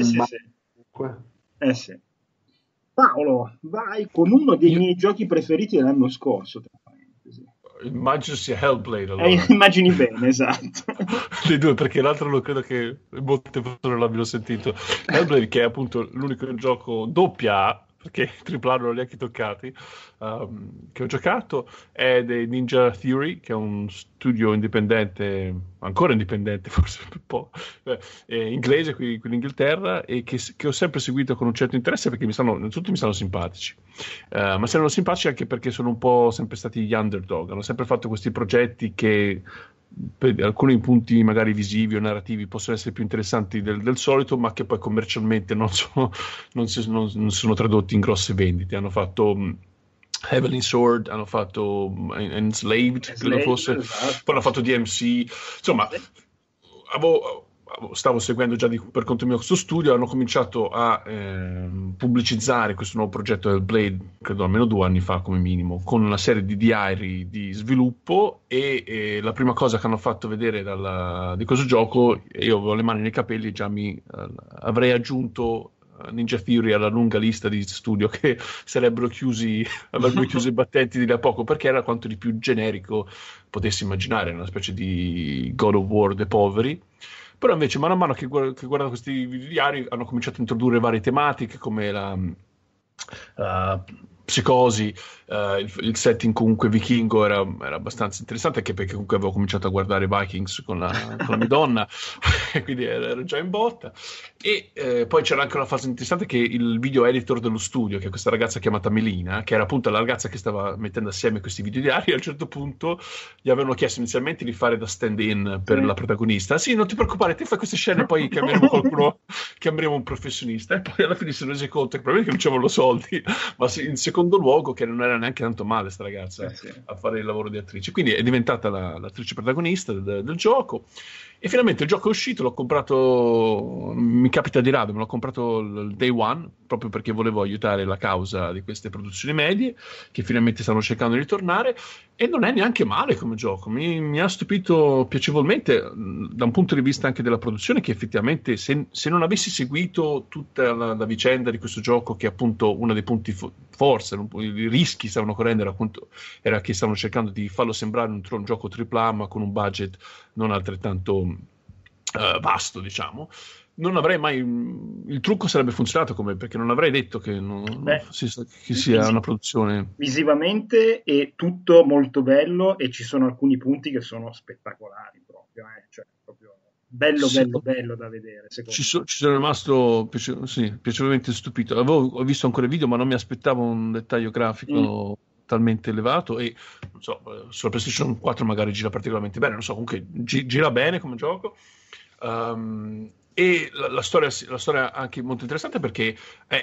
sì. Paolo, vai con uno dei miei giochi preferiti dell'anno scorso, tra parentesi. Immagino sia Hellblade, allora. Immagini bene, esatto. Le due, perché l'altro non credo che molte persone l'abbiano sentito. Hellblade, che è appunto l'unico gioco doppia, perché tripla non li ho neanche toccati, che ho giocato, è dei Ninja Theory, che è un studio indipendente, ancora indipendente forse un po', inglese qui in Inghilterra, e che ho sempre seguito con un certo interesse, perché innanzitutto mi stanno simpatici, ma stanno simpatici anche perché sono un po' sempre stati gli underdog, hanno sempre fatto questi progetti che per alcuni punti magari visivi o narrativi possono essere più interessanti del solito, ma che poi commercialmente non sono tradotti in grosse vendite. Hanno fatto Heavenly Sword, hanno fatto Enslaved, credo fosse, esatto. Poi hanno fatto DMC, insomma stavo seguendo già per conto mio questo studio, hanno cominciato a pubblicizzare questo nuovo progetto del Blade, credo almeno 2 anni fa come minimo, con una serie di diari di sviluppo, e la prima cosa che hanno fatto vedere di questo gioco, io avevo le mani nei capelli e già avrei aggiunto Ninja Theory alla lunga lista di studio che avrebbero chiuso i battenti di lì a poco, perché era quanto di più generico potessi immaginare, una specie di God of War dei poveri. Però invece man mano che guardano questi diari hanno cominciato a introdurre varie tematiche, come psicosi, il setting comunque vichingo era abbastanza interessante, anche perché comunque avevo cominciato a guardare Vikings con la mia donna, e quindi ero già in botta. E poi c'era anche una fase interessante, che il video editor dello studio, che è questa ragazza chiamata Melina, che era appunto la ragazza che stava mettendo assieme questi video diari, a un certo punto gli avevano chiesto inizialmente di fare da stand-in per la protagonista. Sì, non ti preoccupare, te fai queste scene, poi chiameremo qualcuno, chiameremo un professionista. E poi alla fine si sono resi conto che probabilmente non c'erano soldi, ma in secondo luogo che non era neanche tanto male sta ragazza a fare il lavoro di attrice, quindi è diventata l'attrice protagonista del gioco. E finalmente il gioco è uscito, l'ho comprato, mi capita di rado, me l'ho comprato il day one, proprio perché volevo aiutare la causa di queste produzioni medie, che finalmente stanno cercando di ritornare, e non è neanche male come gioco, mi ha stupito piacevolmente, da un punto di vista anche della produzione, che effettivamente se non avessi seguito tutta la vicenda di questo gioco, che appunto uno dei punti forse, i rischi stavano correndo, era che stavano cercando di farlo sembrare un gioco AAA, ma con un budget non altrettanto vasto, diciamo. Non avrei mai, il trucco sarebbe funzionato, perché non avrei detto che sia una produzione visivamente è tutto molto bello, e ci sono alcuni punti che sono spettacolari proprio, cioè proprio bello da vedere. Ci sono rimasto piacevolmente stupito. Ho visto ancora il video, ma non mi aspettavo un dettaglio grafico talmente elevato, e non so, sulla PlayStation 4 magari gira particolarmente bene, non so, comunque gira bene come gioco. E la storia anche molto interessante, perché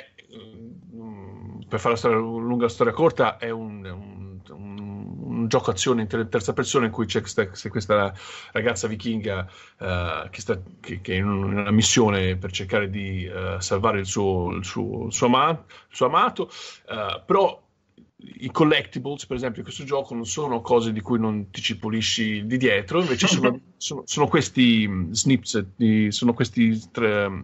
per fare lunga storia corta, è un gioco azione in terza persona, in cui c'è questa ragazza vichinga che è in una missione per cercare di salvare il suo amato, però i collectibles, per esempio, in questo gioco non sono cose di cui non ti ci pulisci di dietro, invece sono questi snippet, sono questi come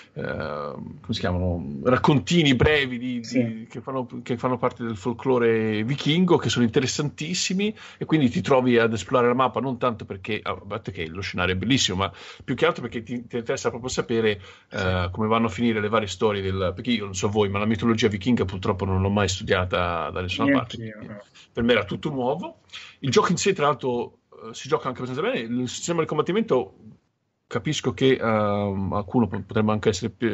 si chiamano? Raccontini brevi che fanno parte del folklore vichingo, che sono interessantissimi, e quindi ti trovi ad esplorare la mappa, non tanto perché, a parte che lo scenario è bellissimo, ma più che altro perché ti interessa proprio sapere come vanno a finire le varie storie perché io non so voi, ma la mitologia vichinga purtroppo non l'ho mai studiata da nessuna parte. Per me era tutto nuovo. Il gioco in sé, tra l'altro, si gioca anche abbastanza bene. Il sistema di combattimento, capisco che alcuno potrebbe anche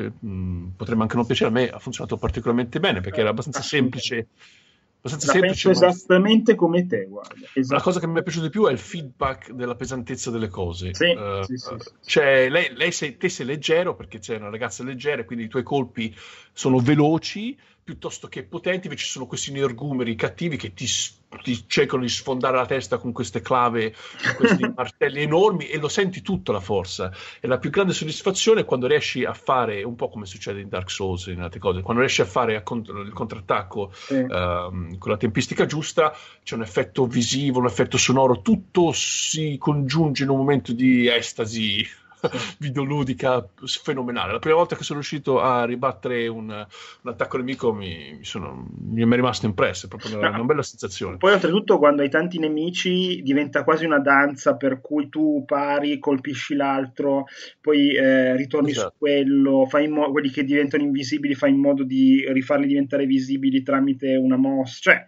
non piacere, a me ha funzionato particolarmente bene, perché era abbastanza semplice. Penso esattamente come te, guarda. La cosa che mi è piaciuta di più è il feedback della pesantezza delle cose. Sì. Cioè, te sei leggero, perché c'è una ragazza leggera, quindi i tuoi colpi sono veloci piuttosto che potenti, invece ci sono questi energumeri cattivi che ti cercano di sfondare la testa con queste clave, con questi martelli enormi, e lo senti tutto la forza. E la più grande soddisfazione è quando riesci a fare, un po' come succede in Dark Souls e in altre cose, quando riesci a fare il contrattacco con la tempistica giusta, c'è un effetto visivo, un effetto sonoro, tutto si congiunge in un momento di estasi videoludica fenomenale. La prima volta che sono riuscito a ribattere un attacco nemico mi è rimasto impresso, è proprio una bella sensazione. Poi oltretutto, quando hai tanti nemici, diventa quasi una danza, per cui tu pari, colpisci l'altro, poi ritorni su quello, quelli che diventano invisibili fai in modo di rifarli diventare visibili tramite una mossa, cioè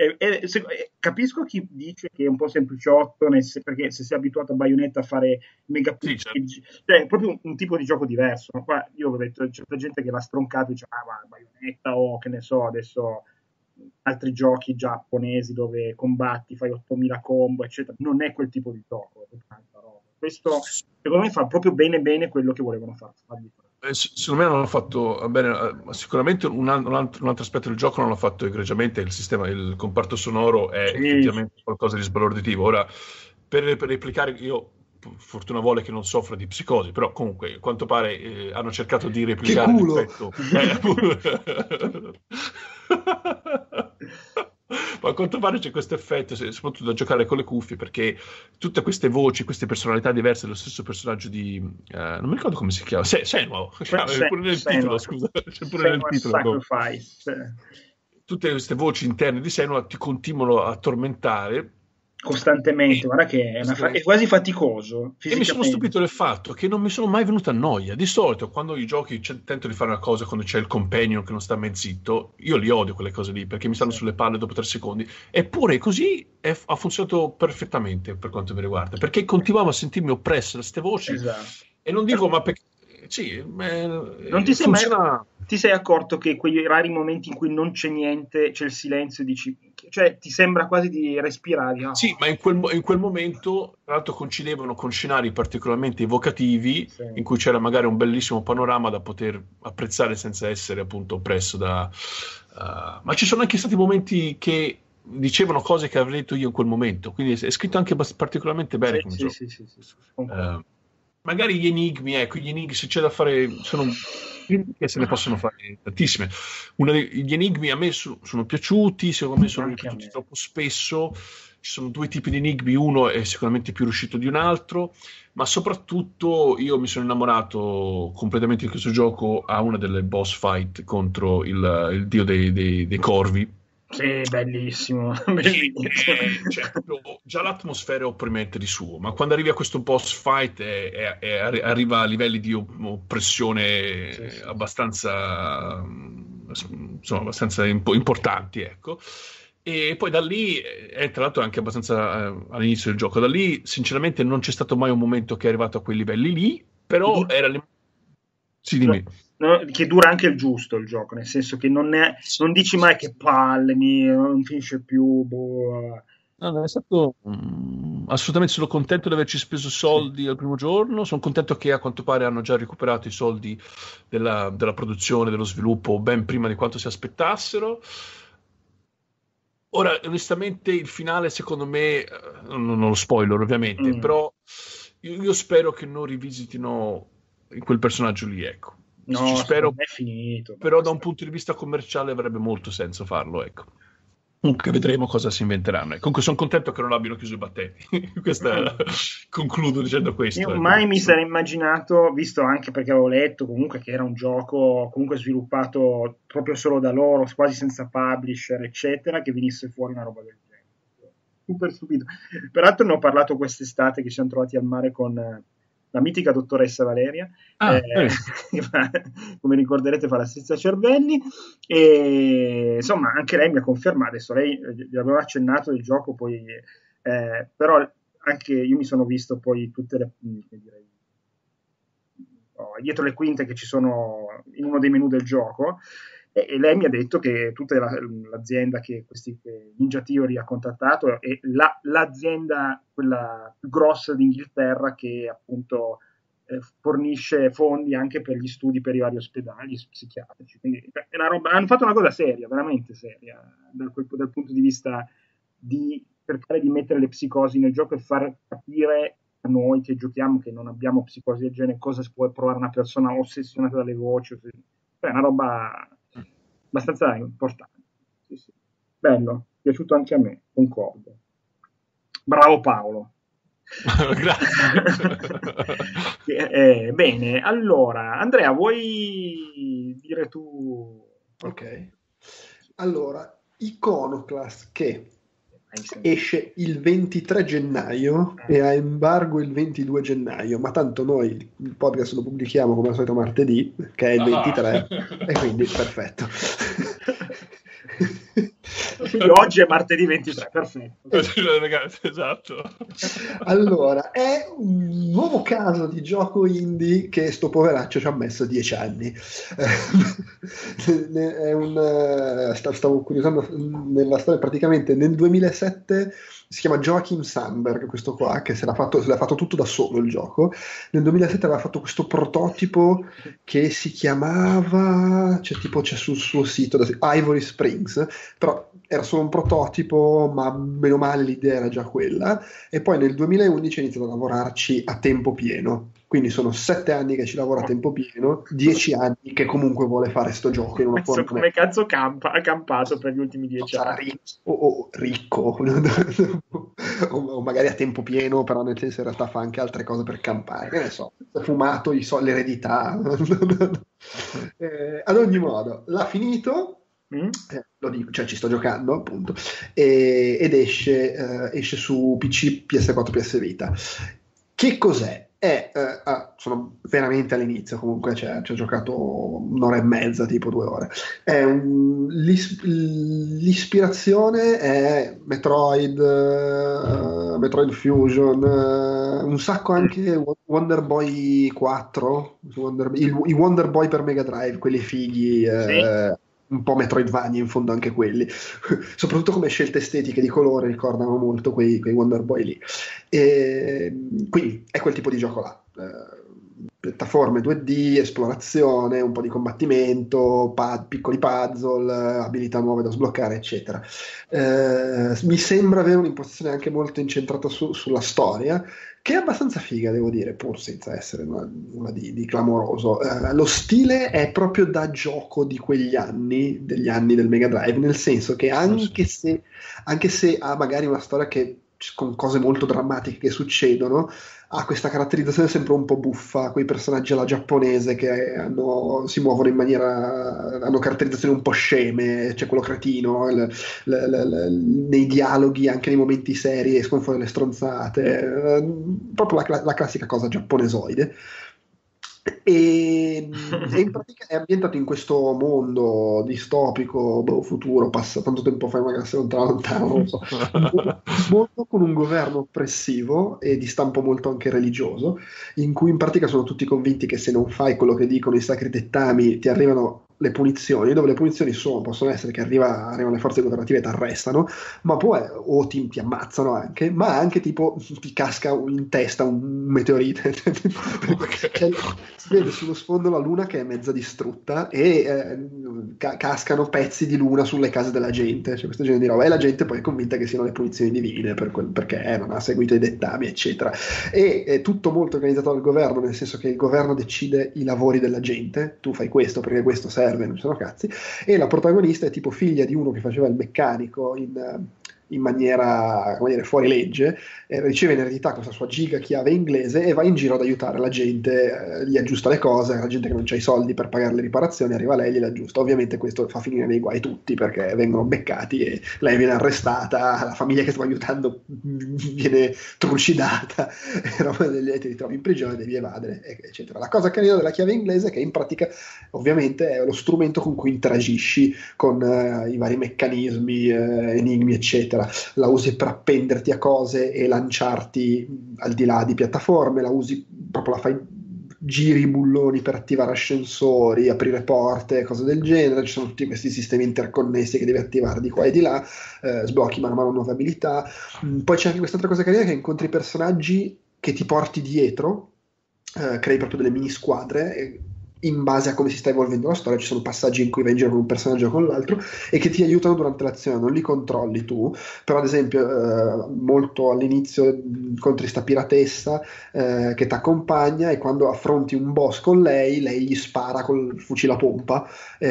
capisco chi dice che è un po' sempliciotto, perché se sei abituato a Bayonetta a fare mega punteggi, cioè è proprio un tipo di gioco diverso. Qua io ho detto, c'è certa gente che l'ha stroncato e dice Bayonetta, o che ne so, adesso altri giochi giapponesi dove combatti, fai 8000 combo eccetera, non è quel tipo di gioco, è tanta roba. Questo secondo me fa proprio bene quello che volevano fare. Secondo me non hanno fatto bene, sicuramente un altro aspetto del gioco non l'hanno fatto egregiamente. Il comparto sonoro è effettivamente qualcosa di sbalorditivo. Ora, per replicare, io fortuna vuole che non soffra di psicosi, però comunque a quanto pare hanno cercato di replicare l'effetto. Ma a quanto pare c'è questo effetto, soprattutto da giocare con le cuffie, perché tutte queste voci, queste personalità diverse dello stesso personaggio di non mi ricordo come si chiama, Senua, c'è pure nel titolo, scusa, c'è pure nel titolo. Sacrifice. Tutte queste voci interne di Senua ti continuano a tormentare, costantemente, guarda che è quasi faticoso e mi sono stupito del fatto che non mi sono mai venuta noia. Di solito quando i giochi tento di fare una cosa quando c'è il companion che non sta mai zitto, io li odio quelle cose lì perché mi stanno sulle palle dopo 3 secondi, eppure così ha funzionato perfettamente per quanto mi riguarda, perché continuavo a sentirmi oppresso da queste voci. Esatto. E non dico ma perché non ti ti sei accorto che quei rari momenti in cui non c'è niente, c'è il silenzio, dici, cioè ti sembra quasi di respirare? Oh. Sì, ma in quel momento tra l'altro coincidevano con scenari particolarmente evocativi, sì, in cui c'era magari un bellissimo panorama da poter apprezzare senza essere appunto oppresso da ma ci sono anche stati momenti che dicevano cose che avrei detto io in quel momento, quindi è scritto anche particolarmente bene come gioco. Sì. Magari gli enigmi, se c'è da fare, sono che se ne possono fare tantissime. Gli enigmi a me sono piaciuti, secondo me sono ripetuti troppo spesso. Ci sono 2 tipi di enigmi, uno è sicuramente più riuscito di un altro, ma soprattutto io mi sono innamorato completamente di questo gioco a una delle boss fight contro il dio dei corvi. Sì, bellissimo. Cioè, già l'atmosfera è opprimente di suo, ma quando arrivi a questo boss fight arriva a livelli di oppressione abbastanza importanti, ecco. E poi da lì tra l'altro anche abbastanza all'inizio del gioco, da lì sinceramente non c'è stato mai un momento che è arrivato a quei livelli lì, però era sì, dimmi. Che dura anche il giusto il gioco, nel senso che non dici mai che palle, non finisce più. No, è stato assolutamente, sono contento di averci speso soldi al primo giorno, sono contento che a quanto pare hanno già recuperato i soldi della produzione, dello sviluppo ben prima di quanto si aspettassero. Ora, onestamente, il finale secondo me, non lo spoiler ovviamente, però io spero che non rivisitino quel personaggio lì, ecco. No, ci spero, è finito. Però da un punto di vista commerciale avrebbe molto senso farlo, ecco. Comunque vedremo cosa si inventeranno. Comunque sono contento che non abbiano chiuso i battenti. Concludo dicendo questo. Io mai mi sarei immaginato, visto anche perché avevo letto comunque che era un gioco comunque sviluppato proprio solo da loro, quasi senza publisher, eccetera, che venisse fuori una roba del genere. Super stupido. Peraltro ne ho parlato quest'estate che ci siamo trovati al mare con la mitica dottoressa Valeria, come ricorderete fa la stessa cervelli, e insomma anche lei mi ha confermato, adesso lei gli aveva accennato del gioco, poi però anche io mi sono visto poi tutte le dietro le quinte che ci sono in uno dei menu del gioco, e lei mi ha detto che tutta l'azienda che Ninja Theory ha contattato è l'azienda quella più grossa d'Inghilterra che appunto fornisce fondi anche per gli studi per i vari ospedali psichiatrici, quindi è una roba, hanno fatto una cosa seria, veramente seria dal punto di vista di cercare di mettere le psicosi nel gioco e far capire a noi che giochiamo, che non abbiamo psicosi del genere, cosa si può provare una persona ossessionata dalle voci, è una roba abbastanza importante. Sì. Bello, piaciuto anche a me, concordo. Bravo Paolo. Grazie. Bene, allora Andrea, vuoi dire tu? Ok, allora Iconoclast che esce il 23 gennaio e ha embargo il 22 gennaio, ma tanto noi il podcast lo pubblichiamo come al solito martedì, che è il 23, e quindi perfetto. Quindi oggi è martedì 23, perfetto. Esatto. Allora, è un nuovo caso di gioco indie che sto poveraccio ci ha messo 10 anni. Stavo curiosando nella storia, praticamente nel 2007 si chiama Joachim Sandberg, questo qua, che se l'ha fatto tutto da solo il gioco. Nel 2007 aveva fatto questo prototipo che si chiamava, c'è sul suo sito, Ivory Springs, però era solo un prototipo, ma meno male l'idea era già quella, e poi nel 2011 ha iniziato a lavorarci a tempo pieno. Quindi sono 7 anni che ci lavora a tempo pieno, 10 anni che comunque vuole fare sto gioco. Come cazzo ha campato per gli ultimi 10 anni? O ricco, o magari a tempo pieno, però nel senso in realtà fa anche altre cose per campare. Che ne so, ha fumato l'eredità. Ad ogni modo, l'ha finito Lo dico, cioè ci sto giocando appunto, ed esce su PC, PS4, PS Vita. Che cos'è? Sono veramente all'inizio, comunque ci ho giocato un'ora e mezza, tipo 2 ore. L'ispirazione è Metroid, Metroid Fusion, un sacco anche Wonder Boy 4, i Wonder Boy per Mega Drive, quelli fighi. Sì. Un po' Metroidvania in fondo anche quelli, soprattutto come scelte estetiche di colore ricordano molto quei Wonder Boy lì. Quindi è quel tipo di gioco là. Piattaforme 2D, esplorazione, un po' di combattimento, piccoli puzzle, abilità nuove da sbloccare, eccetera. Mi sembra avere un'impostazione anche molto incentrata sulla storia, che è abbastanza figa, devo dire, pur senza essere una di clamoroso. Lo stile è proprio da gioco di quegli anni, degli anni del Mega Drive, nel senso che anche se ha magari una storia con cose molto drammatiche che succedono, ha questa caratterizzazione sempre un po' buffa, quei personaggi alla giapponese che si muovono in maniera, hanno caratterizzazioni un po' sceme, c'è quello cretino, nei dialoghi, anche nei momenti seri, escono fuori le stronzate, proprio la classica cosa giapponesoide. E in pratica è ambientato in questo mondo distopico, futuro, passa tanto tempo fa, magari se lontano, non lo so, un mondo con un governo oppressivo e di stampo molto anche religioso, in cui in pratica sono tutti convinti che se non fai quello che dicono i sacri dettami ti arrivano le punizioni, dove le punizioni possono essere che arrivano le forze governative e ti arrestano, ma poi o ti ammazzano anche, ma anche tipo ti casca in testa un meteorite. Okay. Si vede sullo sfondo la luna che è mezza distrutta e cascano pezzi di luna sulle case della gente, cioè questo genere di roba, e la gente poi è convinta che siano le punizioni divine perché non ha seguito i dettami, eccetera. E è tutto molto organizzato dal governo, nel senso che il governo decide i lavori della gente, tu fai questo perché questo serve, non ci sono cazzi, e la protagonista è tipo figlia di uno che faceva il meccanico in maniera, come dire, fuori legge, riceve in eredità questa sua giga chiave inglese e va in giro ad aiutare la gente, gli aggiusta le cose, la gente che non ha i soldi per pagare le riparazioni, arriva lei e gliele aggiusta. Ovviamente questo fa finire nei guai tutti, perché vengono beccati e lei viene arrestata, la famiglia che sta aiutando viene trucidata, e ti ritrovi in prigione, devi evadere, eccetera. La cosa carina della chiave inglese è che in pratica ovviamente è lo strumento con cui interagisci con i vari meccanismi, enigmi, eccetera. La usi per appenderti a cose e lanciarti al di là di piattaforme, la usi proprio, la fai giri bulloni per attivare ascensori, aprire porte, cose del genere. Ci sono tutti questi sistemi interconnessi che devi attivare di qua e di là, sblocchi mano a mano nuove abilità. Poi c'è anche quest'altra cosa carina, che incontri personaggi che ti porti dietro, crei proprio delle mini squadre in base a come si sta evolvendo la storia. Ci sono passaggi in cui vai in giro con un personaggio o con l'altro e che ti aiutano durante l'azione, non li controlli tu, però ad esempio molto all'inizio incontri sta piratessa che ti accompagna, e quando affronti un boss con lei gli spara col fucile a pompa,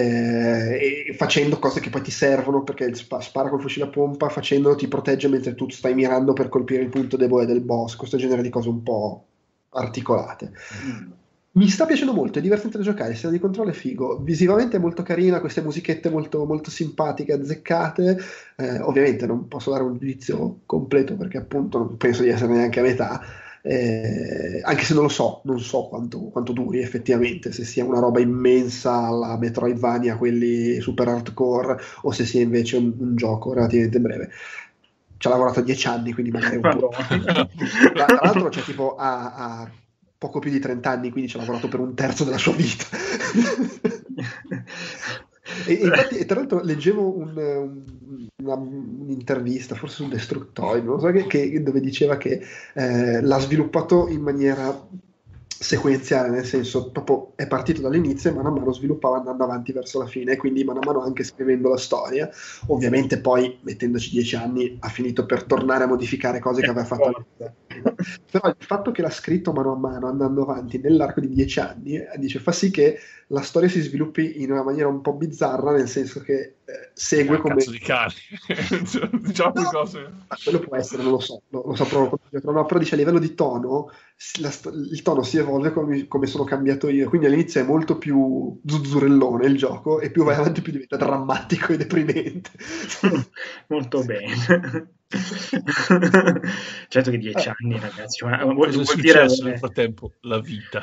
e facendo cose che poi ti servono, perché spara col fucile a pompa, facendolo ti protegge mentre tu stai mirando per colpire il punto debole del boss, questo genere di cose un po' articolate. Mi sta piacendo molto, è divertente da giocare, il sistema di controllo è figo, visivamente è molto carina, queste musichette molto, molto simpatiche, azzeccate. Ovviamente non posso dare un giudizio completo perché appunto non penso di essere neanche a metà, anche se non so quanto duri effettivamente, se sia una roba immensa alla Metroidvania, quelli super hardcore, o se sia invece un gioco relativamente breve. Ci ha lavorato 10 anni, quindi magari un po'. Tra l'altro c'è tipo a poco più di 30 anni, quindi ci ha lavorato per un terzo della sua vita. E tra l'altro leggevo un'intervista, forse su Destructoid, non so, dove diceva che l'ha sviluppato in maniera sequenziale, nel senso proprio è partito dall'inizio e mano a mano sviluppava andando avanti verso la fine, e quindi mano a mano anche scrivendo la storia. Ovviamente poi mettendoci 10 anni ha finito per tornare a modificare cose che aveva fatto all'inizio. Però il fatto che l'ha scritto mano a mano andando avanti nell'arco di 10 anni fa sì che la storia si sviluppi in una maniera un po' bizzarra, nel senso che segue come... Cazzo di cani. Diciamo No, cose. ma quello può essere, non lo so, lo saprò no, però dice a livello di tono, il tono si evolve come sono cambiato io, quindi all'inizio è molto più zuzzurellone il gioco e più vai avanti più diventa drammatico e deprimente. Molto bene. Certo che 10 anni, ragazzi, ma Cosa è vuol successo dire... nel frattempo? La vita.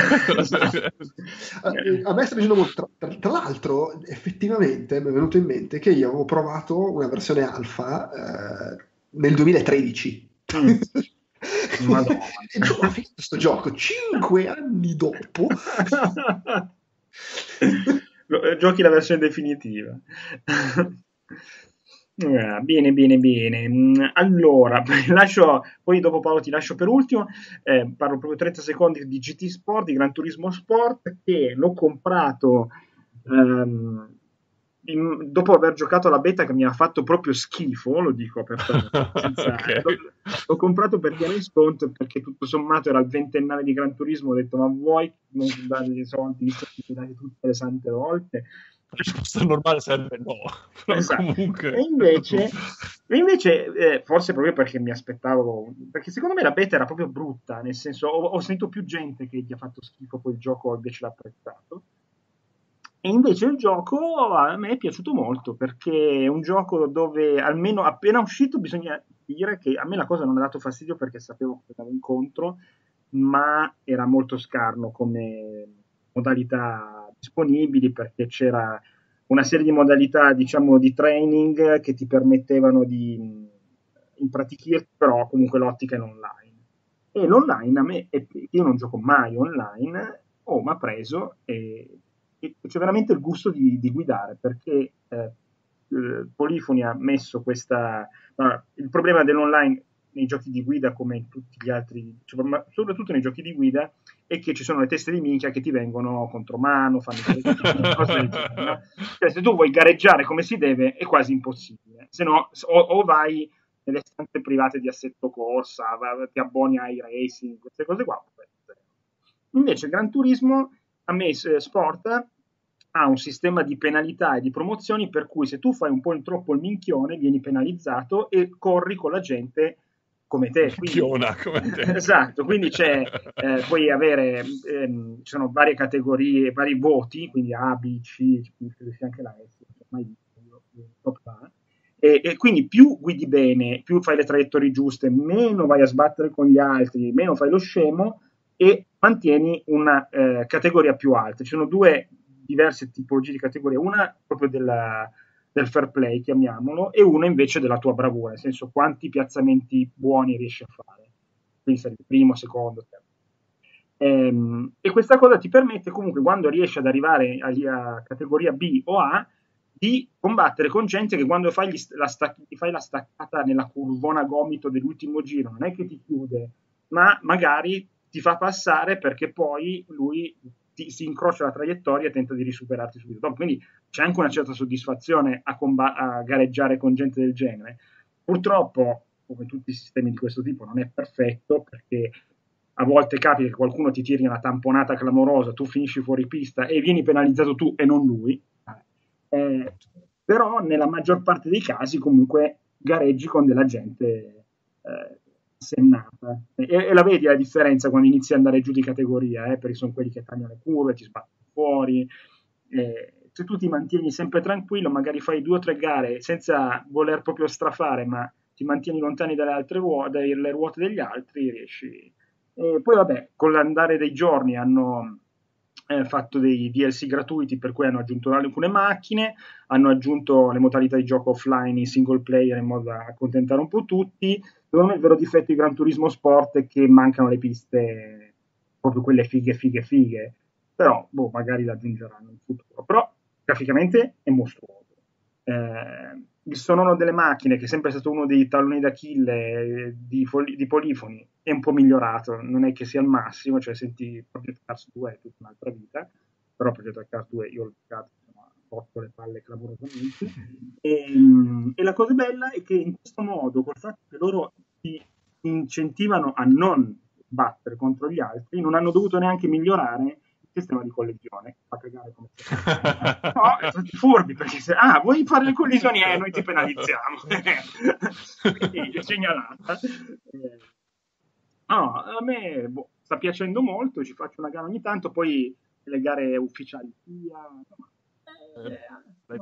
A me sta piacendo molto. Tra l'altro, effettivamente mi è venuto in mente che io avevo provato una versione alfa nel 2013. Madonna. E ho finito questo gioco 5 anni dopo. Giochi la versione definitiva. Bene, bene, bene. Allora, poi dopo Paolo ti lascio per ultimo, parlo proprio 30 secondi di GT Sport, di Gran Turismo Sport, che l'ho comprato dopo aver giocato alla beta che mi ha fatto proprio schifo, lo dico apertamente. Okay. L'ho comprato perché era in sconto, perché tutto sommato era il 20ennale di Gran Turismo, ho detto ma vuoi non dare i soldi, visto che mi dai tutte le sante volte? La risposta normale sarebbe no, però Esatto. comunque... E invece forse proprio perché mi aspettavo, perché secondo me la beta era proprio brutta, nel senso ho sentito più gente che gli ha fatto schifo poi il gioco invece l'ha apprezzato. E invece il gioco a me è piaciuto molto, perché è un gioco dove almeno appena uscito bisogna dire che a me la cosa non ha dato fastidio perché sapevo che andavo incontro, ma era molto scarno come modalità disponibili, perché c'era una serie di modalità, diciamo, di training che ti permettevano di impratichirti, però comunque l'ottica è l'online. E l'online a me, io non gioco mai online, mi ha preso e c'è veramente il gusto di guidare, perché Polyphony ha messo questa... il problema dell'online nei giochi di guida, come in tutti gli altri, cioè, ma soprattutto nei giochi di guida, è che ci sono le teste di minchia che ti vengono contromano, fanno cose del genere, no? Cioè, se tu vuoi gareggiare come si deve è quasi impossibile, se no o vai nelle stanze private di assetto corsa, ti abboni ai racing, queste cose qua. Invece Gran Turismo a me Sport ha un sistema di penalità e di promozioni per cui se tu fai un po' troppo il minchione vieni penalizzato e corri con la gente come te. Minchiona come te. Esatto, quindi puoi avere, ci sono varie categorie, vari voti, quindi A, B, C, credo sia anche la S, ormai top A. E quindi più guidi bene, più fai le traiettorie giuste, meno vai a sbattere con gli altri, meno fai lo scemo e mantieni una categoria più alta. Ci sono due diverse tipologie di categorie, una proprio del fair play, chiamiamolo, e una invece della tua bravura, nel senso quanti piazzamenti buoni riesci a fare. Quindi sei il primo, secondo, terzo. E questa cosa ti permette comunque, quando riesci ad arrivare a categoria B o A, di combattere con gente che quando fai la staccata nella curvona gomito dell'ultimo giro non è che ti chiude, ma magari ti fa passare perché poi lui si incrocia la traiettoria e tenta di risuperarti subito dopo. Quindi c'è anche una certa soddisfazione a gareggiare con gente del genere. Purtroppo, come tutti i sistemi di questo tipo, non è perfetto, perché a volte capita che qualcuno ti tiri una tamponata clamorosa, tu finisci fuori pista e vieni penalizzato tu e non lui. Però nella maggior parte dei casi comunque gareggi con della gente sennata e la vedi la differenza quando inizi ad andare giù di categoria, perché sono quelli che tagliano le curve, ti sbattono fuori. Se tu ti mantieni sempre tranquillo, magari fai 2 o 3 gare senza voler proprio strafare, ma ti mantieni lontani dalle altre dalle ruote degli altri, riesci. E poi vabbè, con l'andare dei giorni hanno fatto dei DLC gratuiti, per cui hanno aggiunto alcune macchine, hanno aggiunto le modalità di gioco offline in single player in modo da accontentare un po' tutti. Secondo me il vero difetto di Gran Turismo Sport è che mancano le piste, proprio quelle fighe, però magari le aggiungeranno in futuro. Però graficamente è mostruoso. Il sonoro delle macchine, che è sempre stato uno dei talloni d'Achille di Polyphony, è un po' migliorato, non è che sia al massimo, cioè senti Project Cars 2 è tutta un'altra vita, però Project Cars 2 io l'ho giocato, ho rotto le palle clamorosamente, e la cosa bella è che in questo modo, col fatto che loro ti incentivano a non battere contro gli altri, non hanno dovuto neanche migliorare sistema di collisione, fa cagare come se no, tutti furbi, perché vuoi fare le collisioni? Noi ti penalizziamo. Quindi segnalata. No, a me sta piacendo molto, ci faccio una gara ogni tanto, poi le gare ufficiali L'hai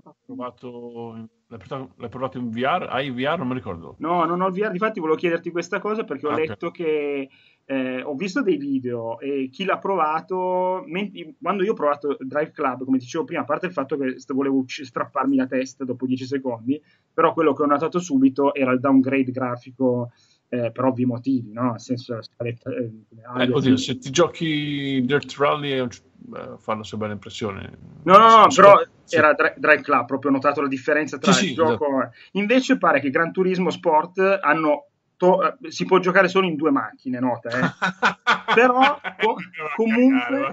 provato in VR? Hai VR? Non mi ricordo. No, non ho il VR, difatti volevo chiederti questa cosa perché ho letto che ho visto dei video e chi l'ha provato, quando io ho provato Drive Club, come dicevo prima, a parte il fatto che volevo strapparmi la testa dopo 10 secondi, però quello che ho notato subito era il downgrade grafico per ovvi motivi, no? Nel senso, oddio, se ti giochi Dirt Rally fanno sempre impressione. No, però era Drive Club, proprio ho notato la differenza tra il gioco. Esatto. Invece pare che Gran Turismo Sport si può giocare solo in 2 macchine, nota, però comunque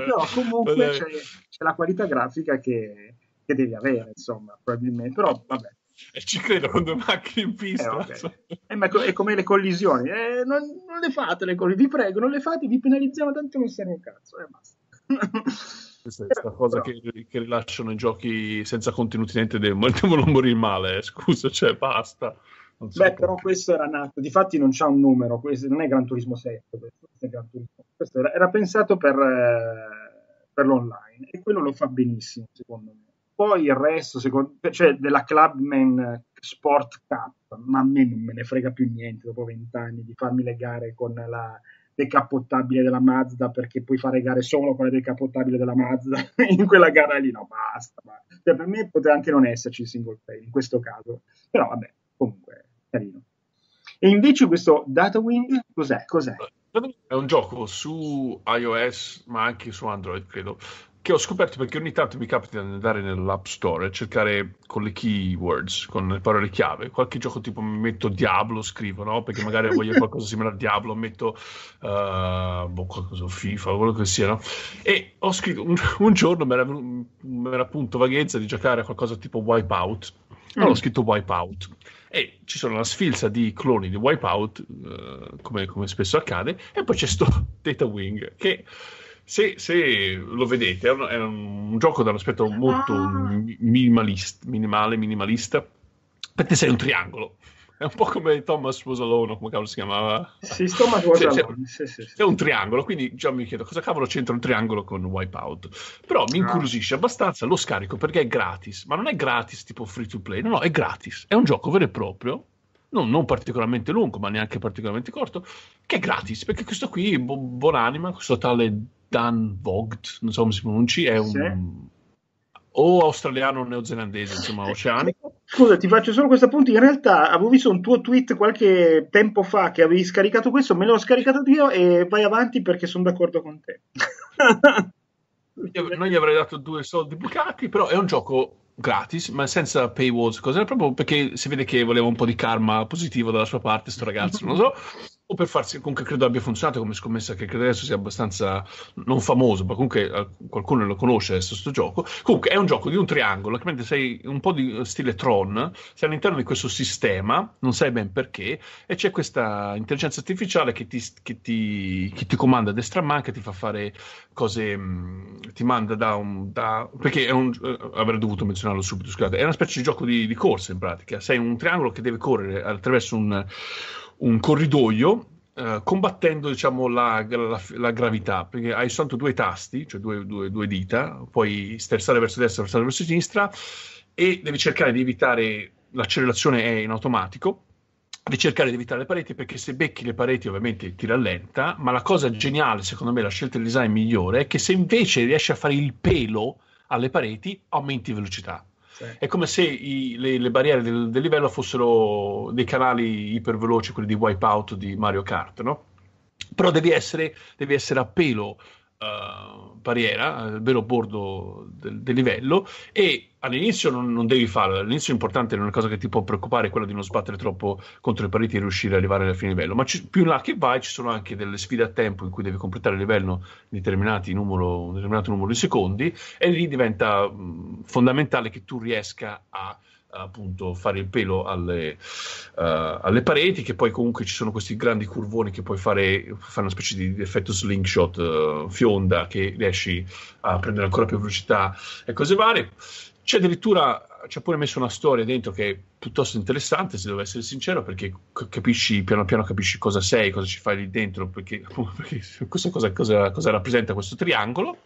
c'è la qualità grafica che devi avere, insomma, probabilmente, però vabbè. E ci credo, con 2 macchine in pista. Ma è come le collisioni, non le fate le collisioni, vi prego, non le fate, vi penalizziamo, tanto non serve un cazzo, basta. Questa è questa cosa che rilasciano i giochi senza contenuti, niente, devono morire male, scusa, cioè basta. Però questo era nato, difatti non c'ha un numero, questo non è Gran Turismo 7, questo è Gran Turismo. Questo era pensato per l'online e quello lo fa benissimo, secondo me. Poi il resto, cioè della Clubman Sport Cup, ma a me non me ne frega più niente dopo 20 anni di farmi le gare con la decappottabile della Mazda, perché puoi fare gare solo con la decappottabile della Mazda in quella gara lì, no, basta. Cioè, per me poteva anche non esserci il single player in questo caso, però vabbè, comunque carino. E invece questo Datawing cos'è? È un gioco su iOS ma anche su Android, credo, che ho scoperto perché ogni tanto mi capita di andare nell'App Store e cercare con le keywords, con le parole chiave, qualche gioco tipo mi metto Diablo, scrivo, no? Perché magari voglio qualcosa simile a Diablo, metto qualcosa, FIFA, quello che sia, no? E ho scritto, un giorno mi era appunto vaghezza di giocare a qualcosa tipo Wipeout, allora ho scritto Wipeout. E ci sono una sfilza di cloni di Wipeout, come spesso accade, e poi c'è sto Datawing, che se lo vedete è un gioco dall'aspetto molto minimalista, perché sei un triangolo. È un po' come Thomas Was Alone, come cavolo si chiamava? Sì, Thomas Was Alone. Sì. È un triangolo, quindi già mi chiedo cosa cavolo c'entra un triangolo con Wipeout. Però mi incuriosisce abbastanza, lo scarico perché è gratis, ma non è gratis tipo free to play, no, è gratis. È un gioco vero e proprio, non particolarmente lungo, ma neanche particolarmente corto, che è gratis, perché questo qui, buonanima, questo tale Dan Vogt, non so come si pronunci, è un... o australiano o neozelandese, insomma, oceanico. Scusa, ti faccio solo questo appunto. In realtà avevo visto un tuo tweet qualche tempo fa che avevi scaricato questo, me l'ho scaricato io e vai avanti perché sono d'accordo con te. Non gli avrei dato 2 soldi bucati, però è un gioco gratis, ma senza paywalls, cose, proprio perché si vede che voleva un po' di karma positivo dalla sua parte, sto ragazzo, non lo so. O per farsi, comunque credo abbia funzionato come scommessa, che credo adesso sia abbastanza non famoso, ma comunque qualcuno lo conosce adesso sto gioco. Comunque è un gioco di un triangolo, che mentre sei un po' di stile Tron, sei all'interno di questo sistema, non sai ben perché, e c'è questa intelligenza artificiale che ti comanda a destra e a manca, ti fa fare cose, ti manda perché avrei dovuto menzionarlo subito, scusate, è una specie di gioco di corsa in pratica. Sei un triangolo che deve correre attraverso un corridoio, combattendo, diciamo, la gravità, perché hai soltanto 2 tasti, cioè due dita, puoi sterzare verso destra, sterzare verso sinistra, e devi cercare di evitare, l'accelerazione è in automatico, devi cercare di evitare le pareti, perché se becchi le pareti ovviamente ti rallenta, ma la cosa geniale, secondo me, la scelta di design migliore, è che se invece riesci a fare il pelo alle pareti, aumenti velocità. Sì. È come se le barriere del livello fossero dei canali iperveloci, quelli di Wipeout di Mario Kart, no? Però devi essere a pelo barriera, al vero bordo del livello, e all'inizio non devi farlo. All'inizio è importante, una cosa che ti può preoccupare è quella di non sbattere troppo contro le pareti e riuscire ad arrivare alla fine livello, ma più in là che vai ci sono anche delle sfide a tempo in cui devi completare il livello in un determinato numero di secondi, e lì diventa fondamentale che tu riesca a appunto fare il pelo alle pareti, che poi comunque ci sono questi grandi curvoni che puoi fare una specie di effetto slingshot fionda, che riesci a prendere ancora più velocità e cose varie. C'è addirittura, c'è pure messo una storia dentro che è piuttosto interessante, se devo essere sincero, perché capisci piano piano capisci cosa sei, cosa ci fai lì dentro, perché questo cosa rappresenta questo triangolo.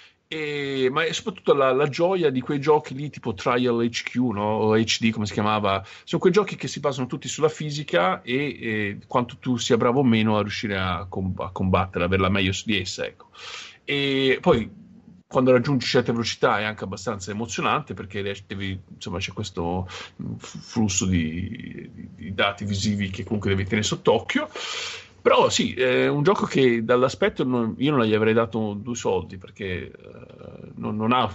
Ma è soprattutto la gioia di quei giochi lì tipo Trial HQ, no? O HD come si chiamava, sono quei giochi che si basano tutti sulla fisica e quanto tu sia bravo o meno a riuscire a combattere, averla meglio su di essa, ecco. E poi quando raggiungi certe velocità è anche abbastanza emozionante, perché insomma, c'è questo flusso di dati visivi che comunque devi tenere sott'occhio. Però sì, è un gioco che dall'aspetto io non gli avrei dato 2 soldi, perché non ha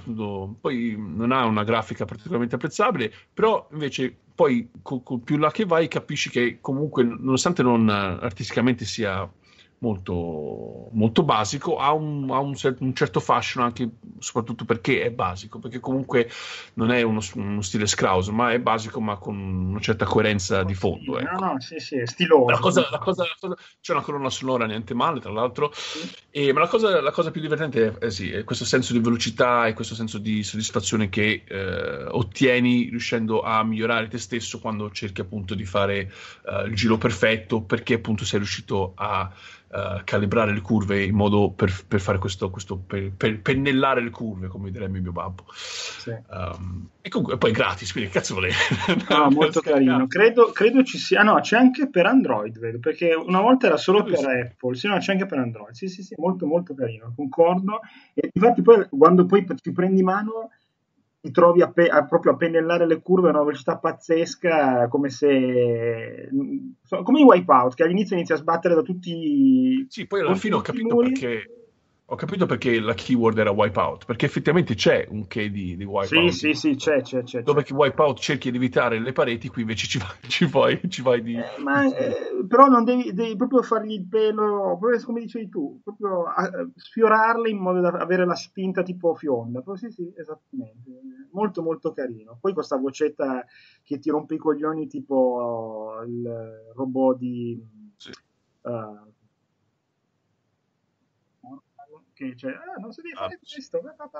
una grafica particolarmente apprezzabile, però invece poi più là che vai capisci che comunque, nonostante non artisticamente sia molto, molto basico, ha un certo fascino, anche soprattutto perché è basico, perché comunque non è uno stile Scrauser, ma è basico ma con una certa coerenza di fondo, ecco. No, sì, è stiloso. C'è una colonna sonora niente male, tra l'altro, ma la cosa più divertente è questo senso di velocità e questo senso di soddisfazione che ottieni riuscendo a migliorare te stesso quando cerchi appunto di fare il giro perfetto, perché appunto sei riuscito a calibrare le curve in modo per fare questo per pennellare le curve, come direbbe mio babbo. Sì. E comunque poi è gratis, quindi che cazzo volete? No, molto carino. Credo ci sia. No, c'è anche per Android, vedo, perché una volta era solo per Apple. Sì, no, c'è anche per Android. Sì, molto molto carino, concordo. E infatti poi quando poi ci prendi mano ti trovi proprio a pennellare le curve a una velocità pazzesca, come in Wipeout, che all'inizio inizia a sbattere da tutti. Sì, poi alla fine ho capito perché la keyword era Wipeout, perché effettivamente c'è un che di Wipeout. Sì, c'è. Dove che Wipeout cerchi di evitare le pareti, qui invece ci vai di... però non devi proprio fargli il pelo, proprio come dicevi tu, proprio sfiorarle in modo da avere la spinta tipo fionda. Però sì, esattamente. Molto molto carino. Poi questa vocetta che ti rompe i coglioni, tipo il robot di... Sì. Che c'è, non si deve fare questo.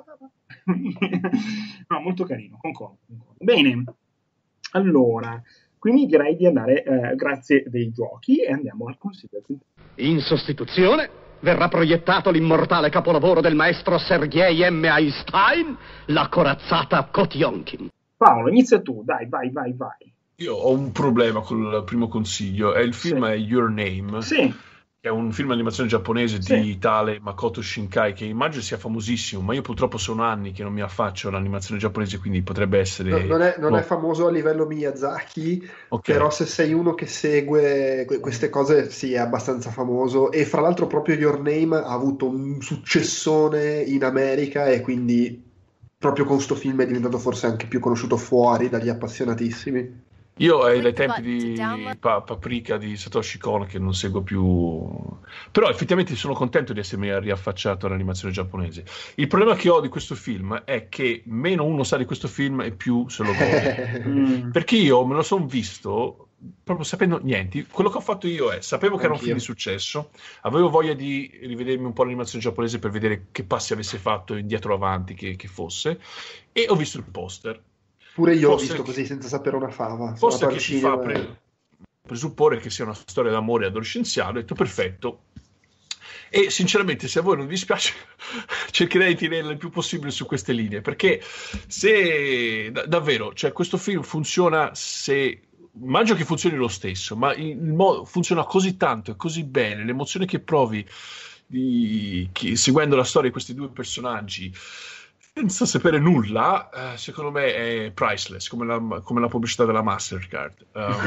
No, molto carino, concordo. Bene, allora, quindi direi di andare grazie dei giochi e andiamo al consiglio. In sostituzione verrà proiettato l'immortale capolavoro del maestro Sergei M. Einstein, La corazzata Kotionkin. Paolo, inizia tu, dai, vai. Io ho un problema col primo consiglio, il film è Your Name. Sì. È un film d'animazione giapponese di tale Makoto Shinkai, che immagino sia famosissimo, ma io purtroppo sono anni che non mi affaccio all'animazione giapponese, quindi potrebbe essere... Non è famoso a livello Miyazaki, però se sei uno che segue queste cose sì, è abbastanza famoso, e fra l'altro proprio Your Name ha avuto un successone in America e quindi proprio con sto film è diventato forse anche più conosciuto fuori dagli appassionatissimi. Io ai tempi di Paprika di Satoshi Kon, che non seguo più, però effettivamente sono contento di essermi riaffacciato all'animazione giapponese. Il problema che ho di questo film è che meno uno sa di questo film e più se lo gode. Perché io me lo sono visto proprio sapendo niente. Quello che ho fatto io sapevo che era un film di successo, avevo voglia di rivedermi un po' l'animazione giapponese per vedere che passi avesse fatto indietro o avanti che fosse, e ho visto il poster. Pure io ho visto così senza sapere una fava. Forse che ci fa presupporre che sia una storia d'amore adolescenziale. Ho detto perfetto. E sinceramente, se a voi non vi dispiace, cercherei di tenerla il più possibile su queste linee, perché se davvero, cioè, questo film funziona, immagino che funzioni lo stesso, ma funziona così tanto e così bene, l'emozione che provi seguendo la storia di questi due personaggi senza sapere nulla, secondo me è priceless, come la pubblicità della Mastercard.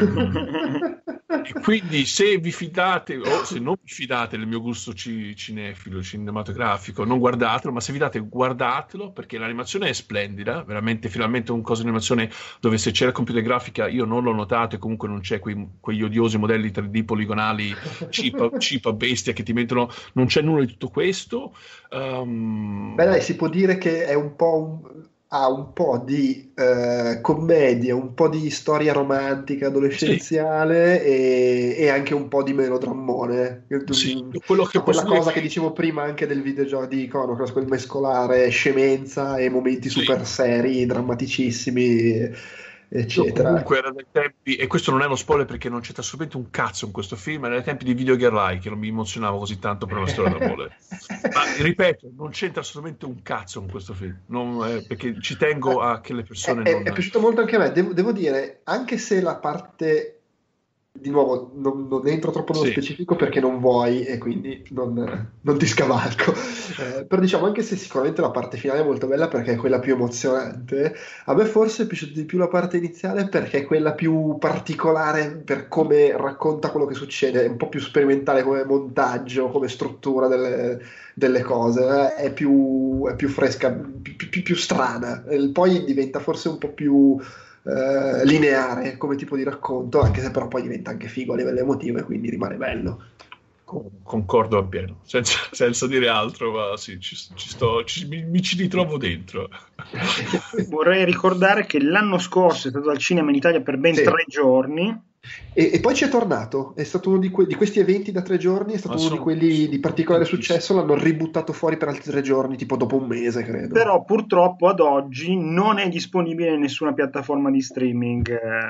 E quindi se vi fidate o se non vi fidate del mio gusto cinefilo, cinematografico, non guardatelo, ma se vi date guardatelo, perché l'animazione è splendida, veramente, finalmente un coso di animazione dove se c'è la computer grafica io non l'ho notato e comunque non c'è quegli odiosi modelli 3D poligonali cheap a bestia che ti mettono, non c'è nulla di tutto questo. Beh dai, si può dire che è un po' ha un po' di commedia, un po' di storia romantica Sì, adolescenziale e anche un po' di melodrammone. sì, quello che C'ha quella posso dire è cosa che che dicevo prima anche del videogioco di Iconoclast, quel mescolare scemenza e momenti sì. super seri, drammaticissimi, Io eccetera. comunque era dai tempi, e questo non è uno spoiler perché non c'è assolutamente un cazzo in questo film, era dai tempi di Video Girl Like che non mi emozionavo così tanto per una storia d'amore. Ma ripeto, non c'entra assolutamente un cazzo con questo film, perché ci tengo a che le persone È non... piaciuto molto anche a me, devo dire, anche se la parte, di nuovo, non entro troppo nello Sì, specifico perché non vuoi e quindi non ti scavalco. Però diciamo, anche se sicuramente la parte finale è molto bella perché è quella più emozionante, a me forse è piaciuta di più la parte iniziale perché è quella più particolare per come racconta quello che succede, è un po' più sperimentale come montaggio, come struttura delle cose, è più fresca, più strana. Poi diventa forse un po' più lineare come tipo di racconto, anche se però poi diventa anche figo a livello emotivo e quindi rimane bello. concordo appieno, senza dire altro, ma sì, mi ci ritrovo dentro. Vorrei ricordare che l'anno scorso è stato al cinema in Italia per ben Sì. 3 giorni. E poi ci è tornato, è stato uno di questi eventi da 3 giorni, è stato Ma uno di sono quelli di particolare tantissimi. successo, l'hanno ributtato fuori per altri 3 giorni, tipo dopo un mese, credo. Però purtroppo ad oggi non è disponibile in nessuna piattaforma di streaming.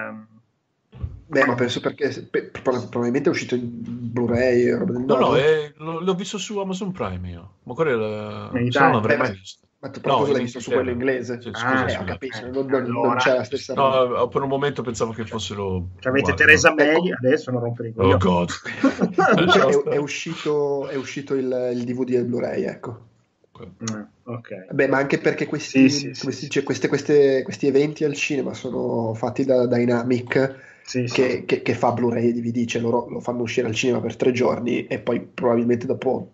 Beh, ma penso perché probabilmente è uscito in Blu-ray, roba del No, no? l'ho visto su Amazon Prime io, ma In se no non Italia. l'avrei Ma, mai visto. ma tu però No, cosa in l'hai visto su quello Inghilterra. inglese? Sì, Ah, scusa. Ho capito, non allora c'è la stessa roba. No, per un momento pensavo che fossero avete uguali, Theresa no? May, Ecco, adesso non rompere i Oh coglioni. God. comunque Lasciamo è stare. uscito il DVD e il Blu-ray, ecco. Ok. Beh, ma anche perché Sì, sì, come sì, si sì. dice, questi eventi al cinema sono fatti da Dynamic Sì, sì, sì. che fa Blu-ray e DVD, cioè loro lo fanno uscire al cinema per 3 giorni e poi probabilmente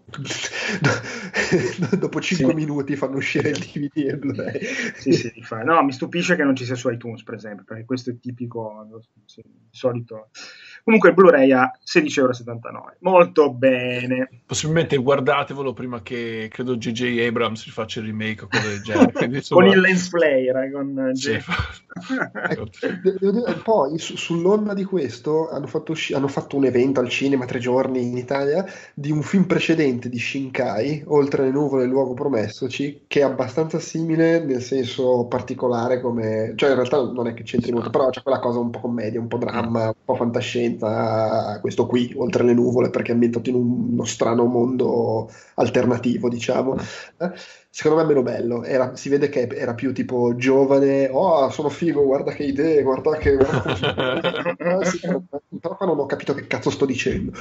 dopo Sì. 5 minuti fanno uscire il DVD e il Blu-ray. Sì, sì, no, mi stupisce che non ci sia su iTunes, per esempio, perché questo è tipico, sì, di solito. Comunque il Blu-ray a 16,79 €. Molto bene. Possibilmente guardatevelo prima che credo J.J. Abrams rifaccia il remake o cose del genere. Quindi, Con insomma, il lens flare, con sì. Devo dire, poi sull'onda di questo hanno fatto un evento al cinema 3 giorni in Italia di un film precedente di Shinkai, Oltre le nuvole, il luogo promessoci, che è abbastanza simile nel senso particolare come, cioè in realtà non è che c'entri molto, però c'è quella cosa un po' commedia, un po' dramma, un po' fantascienza, questo qui, Oltre le nuvole, perché è ambientato in uno strano mondo alternativo, diciamo. Secondo me è meno bello, si vede che era più tipo giovane, oh sono figo, guarda che idee, guarda come sì, però qua non ho capito che cazzo sto dicendo.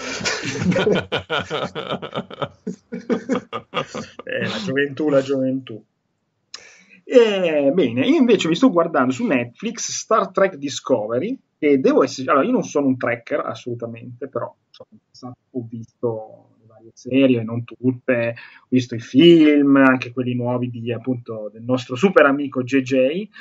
La gioventù, la gioventù. Bene, io invece mi sto guardando su Netflix Star Trek Discovery, e devo essere, allora io non sono un trekker assolutamente, però insomma, ho visto le varie serie, non tutte, ho visto i film, anche quelli nuovi appunto del nostro super amico JJ,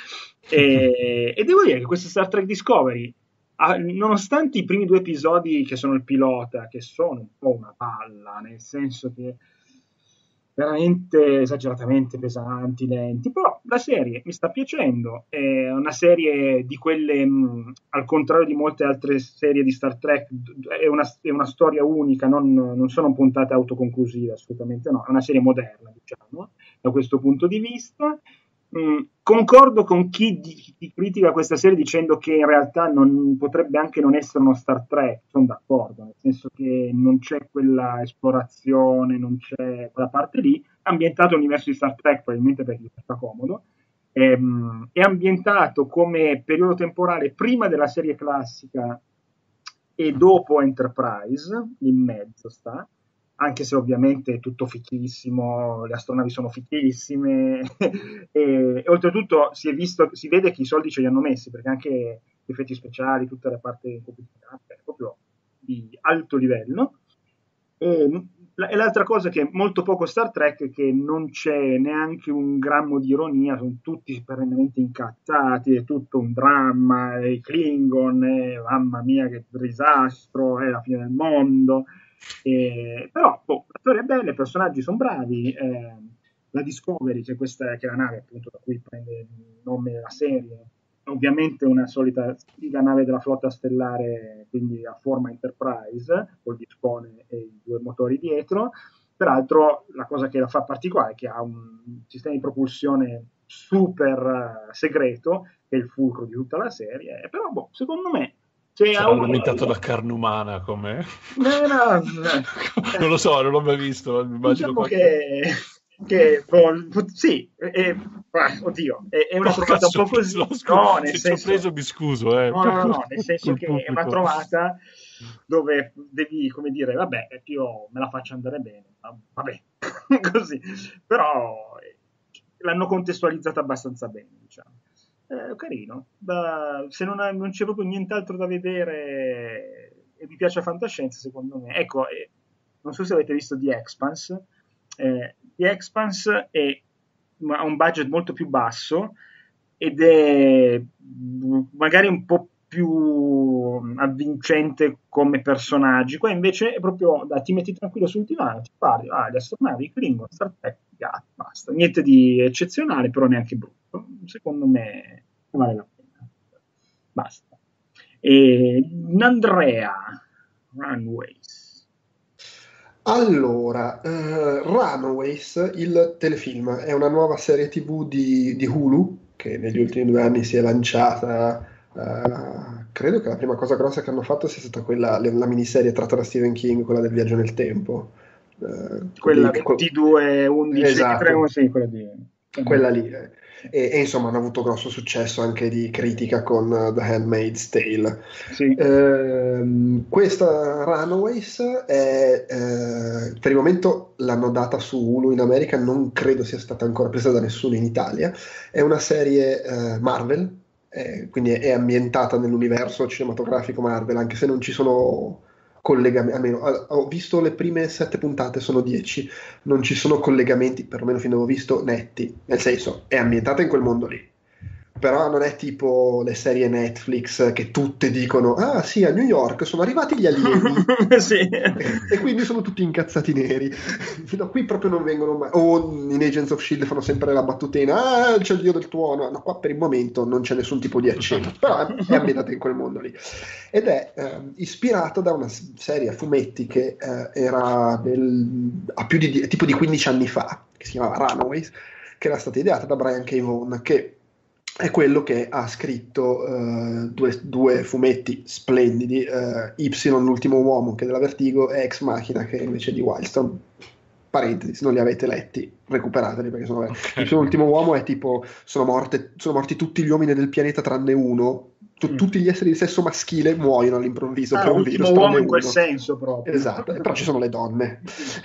e devo dire che questo Star Trek Discovery, nonostante i primi 2 episodi che sono il pilota, che sono un po' una palla, nel senso che veramente esageratamente pesanti, lenti, però la serie mi sta piacendo, è una serie di quelle, al contrario di molte altre serie di Star Trek, è una storia unica, non sono puntate autoconclusive, assolutamente no, è una serie moderna, diciamo, da questo punto di vista. Concordo con chi critica questa serie dicendo che in realtà potrebbe anche non essere uno Star Trek, sono d'accordo, nel senso che non c'è quella esplorazione, non c'è quella parte lì, è ambientato all'universo di Star Trek, probabilmente perché gli fa comodo, è ambientato come periodo temporale prima della serie classica e dopo Enterprise, in mezzo sta, anche se ovviamente è tutto fichissimo, le astronavi sono fichissime e oltretutto si vede che i soldi ce li hanno messi, perché anche gli effetti speciali, tutta la parte computerizzata è proprio di alto livello. E l'altra cosa che è molto poco Star Trek è che non c'è neanche un grammo di ironia, sono tutti perennemente incazzati, è tutto un dramma, i Klingon, mamma mia che disastro, è la fine del mondo. Però la storia è bella, i personaggi sono bravi, la Discovery, che è la nave appunto da cui prende il nome della serie, ovviamente una solita sfiga nave della flotta stellare, quindi a forma Enterprise, col discone e i 2 motori dietro. Peraltro la cosa che la fa particolare è che ha un sistema di propulsione super segreto, che è il fulcro di tutta la serie, però secondo me sarà alimentato da carne umana come... No. Non lo so, non l'ho mai visto, immagino diciamo sì, oddio, è una trovata un po' così. No, nel senso, preso, mi scuso. No, nel senso che è una trovata dove devi, come dire, vabbè, io me la faccio andare bene, vabbè, così. Però l'hanno contestualizzata abbastanza bene, diciamo. Carino. Se non c'è proprio nient'altro da vedere e vi piace la fantascienza, secondo me. Ecco, non so se avete visto The Expanse. The Expanse ha un budget molto più basso ed è magari un po' più avvincente come personaggi. Qua invece è proprio ti metti tranquillo sul divano, ti parli, le astronavi, Klingon, Star Trek, basta, niente di eccezionale, però neanche brutto. Secondo me vale la pena. Basta. Andrea, Runaways. Allora, Runaways, il telefilm, è una nuova serie TV di Hulu che negli ultimi 2 anni si è lanciata. Credo che la prima cosa grossa che hanno fatto sia stata la miniserie tratta da Stephen King, quella del viaggio nel tempo. Quella 22-11, esatto. Sì, quella lì. E insomma hanno avuto grosso successo anche di critica con The Handmaid's Tale. Sì. Questa Runaways è per il momento l'hanno data su Hulu in America, non credo sia stata ancora presa da nessuno in Italia. È una serie Marvel, quindi è ambientata nell'universo cinematografico Marvel, anche se non ci sono collegamenti, almeno ho visto le prime 7 puntate, sono 10, non ci sono collegamenti, perlomeno fino a dove ho visto, netti, nel senso è ambientata in quel mondo lì, però non è tipo le serie Netflix che tutte dicono sì, a New York sono arrivati gli alieni sì. e quindi sono tutti incazzati neri. Fino a qui proprio non vengono mai, o in Agents of S.H.I.E.L.D. fanno sempre la battutina, c'è il dio del tuono. No, qua per il momento non c'è nessun tipo di accenno, però è ambientata in quel mondo lì ed è ispirata da una serie a fumetti che era a più di tipo di 15 anni fa, che si chiamava Runaways, che era stata ideata da Brian K. Vaughan, che è quello che ha scritto due fumetti splendidi, Y, l'ultimo uomo, che è della Vertigo, e Ex Machina, che invece è di Wildstorm. Parentesi, se non li avete letti, recuperateli, perché sono Y, l'ultimo uomo è tipo sono morti tutti gli uomini del pianeta tranne uno. Tutti gli esseri di sesso maschile muoiono all'improvviso per un virus, uomo in quel senso proprio. Esatto, però ci sono le donne.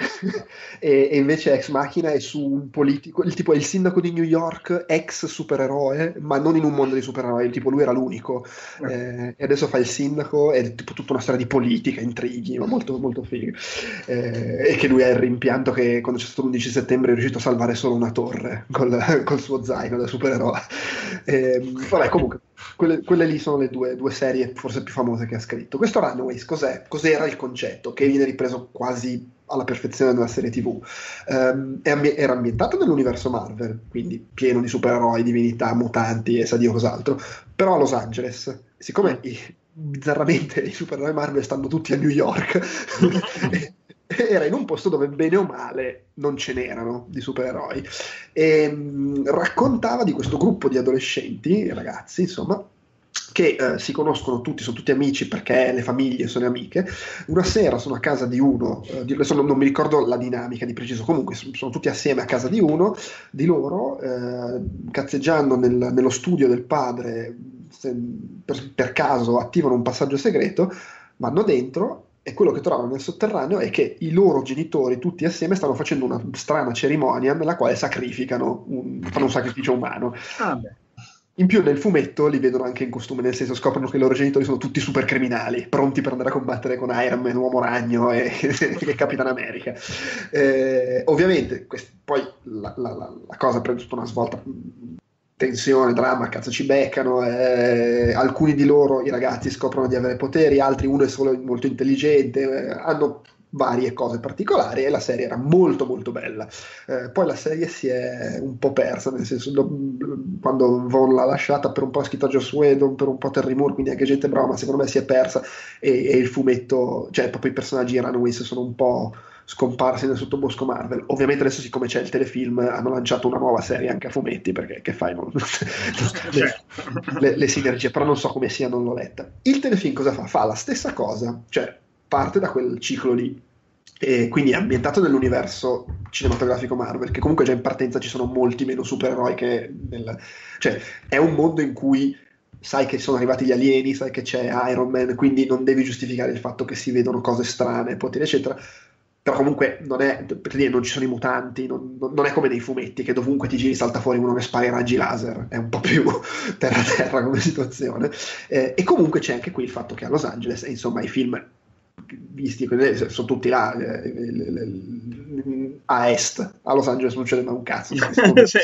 e invece Ex Machina è su un politico, il tipo è il sindaco di New York, ex supereroe, ma non in un mondo di supereroi, tipo lui era l'unico, e adesso fa il sindaco, è tipo tutta una storia di politica, intrighi, ma molto molto figo, e che lui ha il rimpianto che quando c'è stato l'11 settembre è riuscito a salvare solo una torre col suo zaino da supereroe. Vabbè, comunque quelle lì sono le due serie forse più famose che ha scritto. Questo Runaways cos'era il concetto, che viene ripreso quasi alla perfezione nella serie TV? Era ambientato nell'universo Marvel, quindi pieno di supereroi, divinità, mutanti e sa Dio cos'altro, però a Los Angeles, siccome bizzarramente i supereroi Marvel stanno tutti a New York era in un posto dove bene o male non ce n'erano di supereroi, e raccontava di questo gruppo di adolescenti, ragazzi insomma, che si conoscono tutti, sono tutti amici perché le famiglie sono amiche. Una sera sono a casa di uno, adesso non mi ricordo la dinamica di preciso, comunque sono tutti assieme a casa di uno di loro, cazzeggiando nello studio del padre, per caso attivano un passaggio segreto, vanno dentro, e quello che trovano nel sotterraneo è che i loro genitori tutti assieme stanno facendo una strana cerimonia nella quale fanno un sacrificio umano. In più nel fumetto li vedono anche in costume, nel senso scoprono che i loro genitori sono tutti super criminali, pronti per andare a combattere con Iron Man, Uomo Ragno e Capitan America. Ovviamente poi la cosa prende tutta una svolta, tensione, dramma, cazzo ci beccano, alcuni di loro, i ragazzi, scoprono di avere poteri, altri uno è solo molto intelligente, hanno varie cose particolari, e la serie era molto molto bella. Poi la serie si è un po' persa, nel senso, quando Vaughn l'ha lasciata, per un po' ha scritto Joss Whedon, per un po' Terry Moore, quindi anche gente brava, ma secondo me si è persa, e il fumetto, cioè proprio i personaggi Runaways sono un po' scomparsi nel sottobosco Marvel. Ovviamente adesso, siccome c'è il telefilm, hanno lanciato una nuova serie anche a fumetti, perché che fai, le sinergie, però non so come sia, non l'ho letta. Il telefilm cosa fa? Fa la stessa cosa, cioè parte da quel ciclo lì, e quindi è ambientato nell'universo cinematografico Marvel, che comunque già in partenza ci sono molti meno supereroi che cioè è un mondo in cui sai che sono arrivati gli alieni, sai che c'è Iron Man, quindi non devi giustificare il fatto che si vedono cose strane, poteri eccetera. Però comunque non ci sono i mutanti, non è come nei fumetti, che dovunque ti giri salta fuori uno che spara i raggi laser, è un po' più terra come situazione. E comunque c'è anche qui il fatto che a Los Angeles, e insomma i film visti sono tutti là, a est, a Los Angeles non c'è un cazzo. Sì.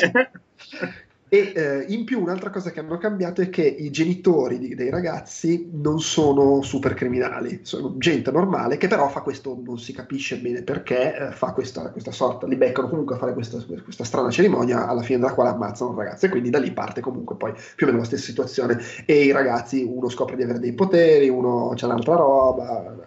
E in più un'altra cosa che hanno cambiato è che i genitori dei ragazzi non sono super criminali, sono gente normale che però fa questo, non si capisce bene perché, fa questa sorta, li beccano comunque a fare questa strana cerimonia, alla fine della quale ammazzano un ragazzo, e quindi da lì parte comunque poi più o meno la stessa situazione, e i ragazzi, uno scopre di avere dei poteri, uno c'è un'altra roba.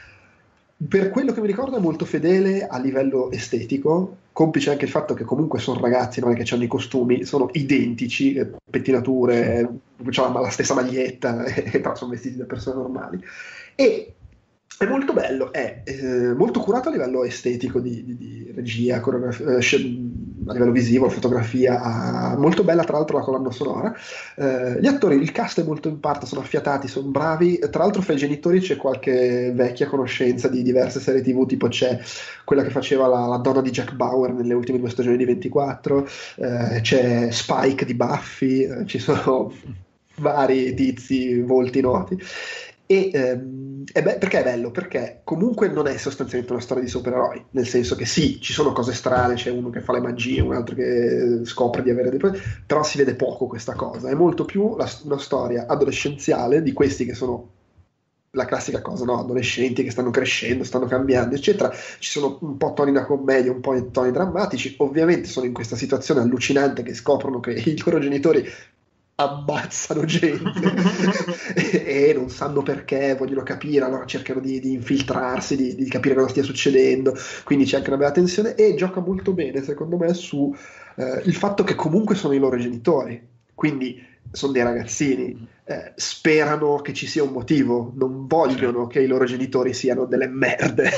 Per quello che mi ricordo è molto fedele a livello estetico, complice anche il fatto che comunque sono ragazzi, non è che hanno i costumi, sono identici, pettinature, hanno la stessa maglietta, però sono vestiti da persone normali. E è molto bello, è molto curato a livello estetico, di regia, coreografia, a livello visivo, fotografia, molto bella tra l'altro la colonna sonora. Gli attori, il cast è molto in parte, sono affiatati, sono bravi. Tra l'altro fra i genitori c'è qualche vecchia conoscenza di diverse serie TV, tipo c'è quella che faceva la donna di Jack Bauer nelle ultime 2 stagioni di 24, c'è Spike di Buffy, ci sono vari tizi, volti noti. Perché è bello? Perché comunque non è sostanzialmente una storia di supereroi, nel senso che sì, ci sono cose strane, c'è uno che fa le magie, un altro che scopre di avere dei poteri, però si vede poco questa cosa, è molto più una storia adolescenziale di questi che sono la classica cosa, no? Adolescenti che stanno crescendo, stanno cambiando, eccetera. Ci sono un po' toni da commedia, un po' toni drammatici, ovviamente sono in questa situazione allucinante che scoprono che i loro genitori ammazzano gente e non sanno perché, vogliono capire, allora cercano di infiltrarsi, di capire cosa stia succedendo, quindi c'è anche una bella tensione, e gioca molto bene secondo me su il fatto che comunque sono i loro genitori, quindi sono dei ragazzini, sperano che ci sia un motivo, non vogliono che i loro genitori siano delle merde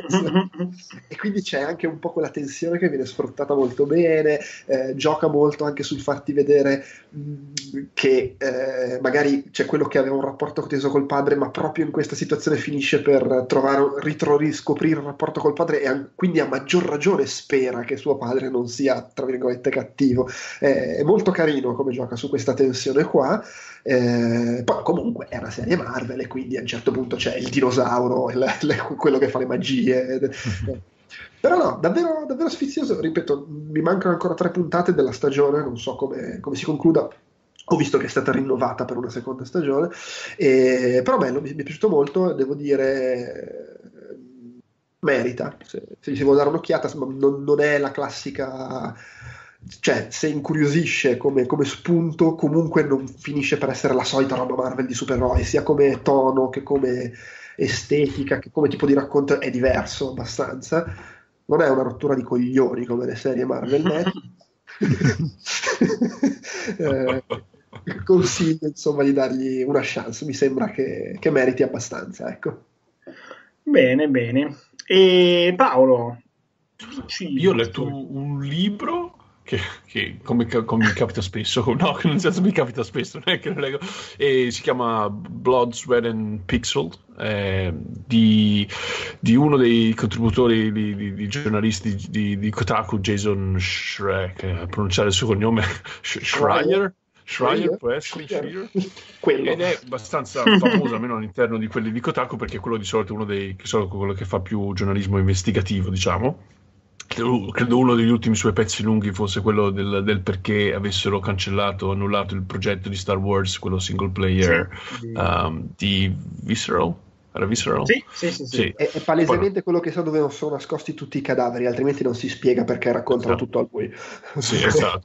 e quindi c'è anche un po' quella tensione che viene sfruttata molto bene, gioca molto anche sul farti vedere che magari c'è quello che aveva un rapporto teso col padre, ma proprio in questa situazione finisce per riscoprire il rapporto col padre, e quindi a maggior ragione spera che suo padre non sia, tra virgolette, cattivo. È molto carino come gioca su questa tensione qua. Poi comunque è una serie Marvel, e quindi a un certo punto c'è il dinosauro, quello che fa le magie. Però no, davvero, davvero sfizioso. Ripeto, mi mancano ancora 3 puntate della stagione, non so come si concluda. Ho visto che è stata rinnovata per una seconda stagione, però bello, mi è piaciuto molto, devo dire, merita, se si vuole dare un'occhiata, non è la classica, cioè se incuriosisce come spunto, comunque non finisce per essere la solita roba Marvel di supereroi, sia come tono che come estetica, che come tipo di racconto è diverso abbastanza, non è una rottura di coglioni come le serie Marvel. Consiglio insomma di dargli una chance, mi sembra che meriti abbastanza, ecco. Bene. E Paolo, io ho letto un libro che come mi capita spesso, no, che nel senso mi capita spesso, non è che lo leggo, e si chiama Blood, Sweat and Pixel, di uno dei contributori di giornalisti di Kotaku, Jason Schreier, pronunciare il suo cognome, Schreier, può essere Schreier, ed è abbastanza famoso, almeno all'interno di quelli di Kotaku, perché quello di solito è quello che fa più giornalismo investigativo, diciamo. Credo uno degli ultimi suoi pezzi lunghi fosse quello del perché avessero annullato il progetto di Star Wars, quello single player, di Visceral, Era Visceral? Sì. È palesemente quello che dove non sono nascosti tutti i cadaveri, altrimenti non si spiega perché raccontano tutto a lui. Sì, esatto.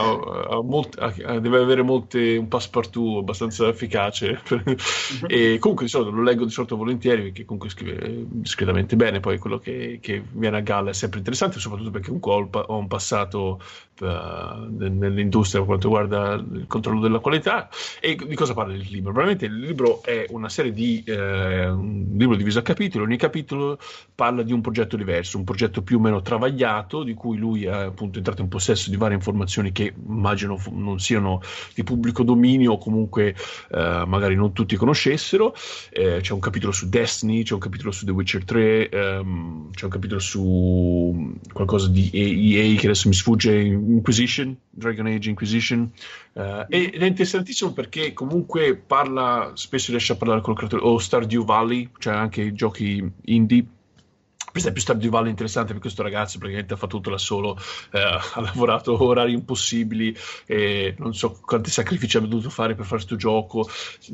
Deve avere un passepartout abbastanza efficace e comunque di solito lo leggo di solito volentieri perché comunque scrive discretamente bene. Poi quello che viene a galla è sempre interessante, soprattutto perché comunque ho un passato nell'industria per quanto riguarda il controllo della qualità. E di cosa parla il libro? Probabilmente il libro è una serie di un libro diviso a capitoli. Ogni capitolo parla di un progetto diverso, un progetto più o meno travagliato, di cui lui è appunto entrato in possesso di varie informazioni che immagino non siano di pubblico dominio o comunque magari non tutti conoscessero. C'è un capitolo su Destiny, c'è un capitolo su The Witcher 3, c'è un capitolo su qualcosa di EA che adesso mi sfugge, Dragon Age Inquisition, ed è interessantissimo perché comunque spesso riesce a parlare con il creatore, o Stardew Valley, cioè anche giochi indie. Per esempio Stardew Valley è interessante perché questo ragazzo praticamente ha fatto tutto da solo, ha lavorato orari impossibili e non so quanti sacrifici abbia dovuto fare per fare questo gioco,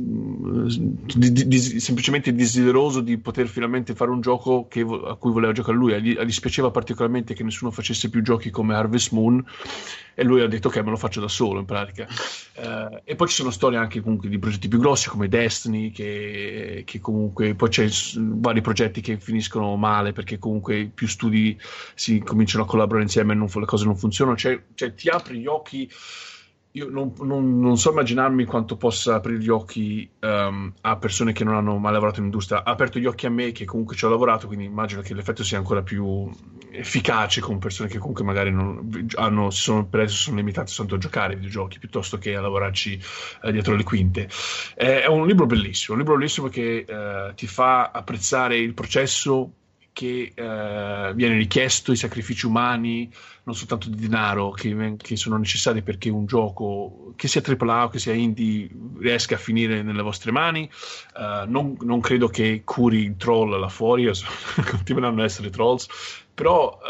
semplicemente desideroso di poter finalmente fare un gioco a cui voleva giocare lui. Gli dispiaceva particolarmente che nessuno facesse più giochi come Harvest Moon e lui ha detto ok, me lo faccio da solo in pratica. E poi ci sono storie anche comunque di progetti più grossi come Destiny che comunque poi c'è vari progetti che finiscono male perché comunque più studi si cominciano a collaborare insieme e le cose non funzionano, cioè ti apri gli occhi. Io non so immaginarmi quanto possa aprire gli occhi a persone che non hanno mai lavorato in industria. Ha aperto gli occhi a me che comunque ci ho lavorato, quindi immagino che l'effetto sia ancora più efficace con persone che comunque magari per adesso sono limitati soltanto a giocare ai videogiochi piuttosto che a lavorarci dietro le quinte. È un libro bellissimo che ti fa apprezzare il processo che viene richiesto, i sacrifici umani, non soltanto di denaro, che sono necessari perché un gioco, che sia AAA o che sia indie, riesca a finire nelle vostre mani. Non credo che curi il troll là fuori, continueranno ad essere trolls, però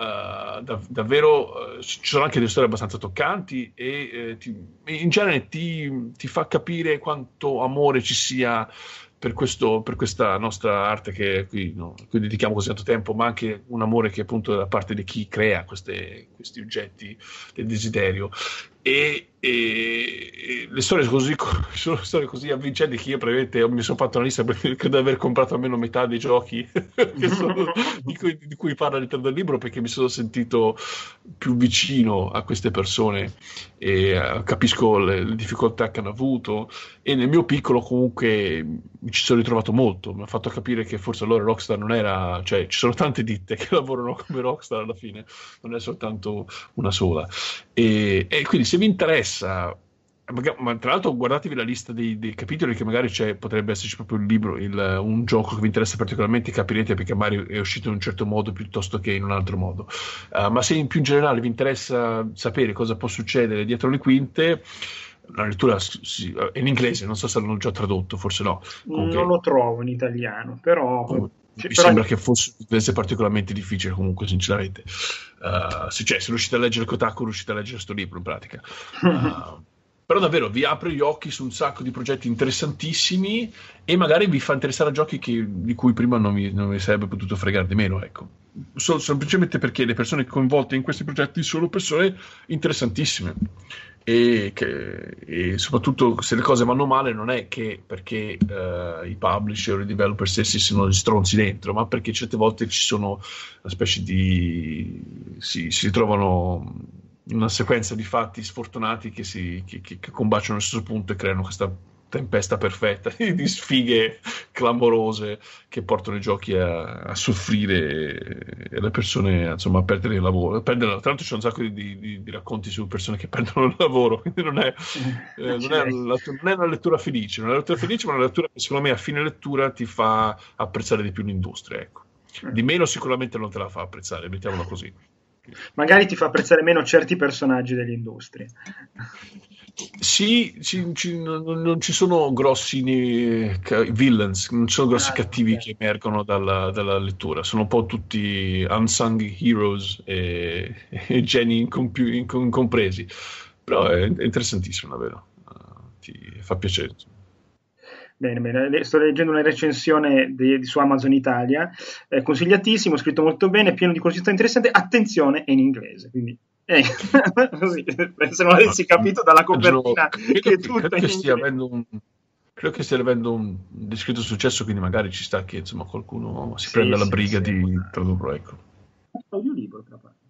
davvero ci sono anche delle storie abbastanza toccanti e in genere ti fa capire quanto amore ci sia per questa nostra arte che qui dedichiamo così tanto tempo, ma anche un amore che appunto da parte di chi crea questi oggetti del desiderio. E le storie sono storie così avvincenti che io praticamente mi sono fatto una lista perché credo di aver comprato almeno metà dei giochi di cui parla all'interno del libro, perché mi sono sentito più vicino a queste persone e capisco le difficoltà che hanno avuto, e nel mio piccolo comunque mi ci sono ritrovato molto. Mi ha fatto capire che forse allora Rockstar non era, cioè ci sono tante ditte che lavorano come Rockstar alla fine, non è soltanto una sola. E quindi se vi interessa, ma tra l'altro guardatevi la lista dei capitoli, che magari potrebbe esserci proprio il libro, un gioco che vi interessa particolarmente, capirete perché magari è uscito in un certo modo piuttosto che in un altro modo. Ma se più in generale vi interessa sapere cosa può succedere dietro le quinte, la lettura è in inglese, non so se l'hanno già tradotto, forse no. Comunque, non lo trovo in italiano, però mi sembra che fosse particolarmente difficile comunque, sinceramente. Se riuscite a leggere Kotaku, riuscite a leggere questo libro in pratica. Però davvero vi apre gli occhi su un sacco di progetti interessantissimi e magari vi fa interessare a giochi di cui prima non vi sarebbe potuto fregare di meno, ecco. Semplicemente perché le persone coinvolte in questi progetti sono persone interessantissime e soprattutto se le cose vanno male non è che perché i publisher o i developer stessi sono gli stronzi dentro, ma perché certe volte ci sono una specie si ritrovano una sequenza di fatti sfortunati che combaciano allo stesso punto e creano questa tempesta perfetta di sfighe clamorose che portano i giochi a soffrire e le persone insomma a perdere il lavoro. Tra l'altro c'è un sacco di racconti su persone che perdono il lavoro, quindi non è una lettura felice, ma una lettura che secondo me a fine lettura ti fa apprezzare di più l'industria, ecco. Di meno sicuramente non te la fa apprezzare, mettiamola così. Magari ti fa apprezzare meno certi personaggi dell'industria. Sì, non ci sono grossi villains, non ci sono grossi cattivi che emergono dalla lettura, sono un po' tutti unsung heroes e geni incompresi, però è interessantissimo davvero, ti fa piacere. Bene, bene. Sto leggendo una recensione su Amazon Italia, consigliatissimo, scritto molto bene, pieno di curiosità interessanti, attenzione, è in inglese, quindi così, se non avessi capito dalla copertina che è tutto in inglese. Credo che stia avendo un discreto successo, quindi magari ci sta che insomma qualcuno si prenda la briga di tradurlo, ecco. Audiolibro, tra l'altro.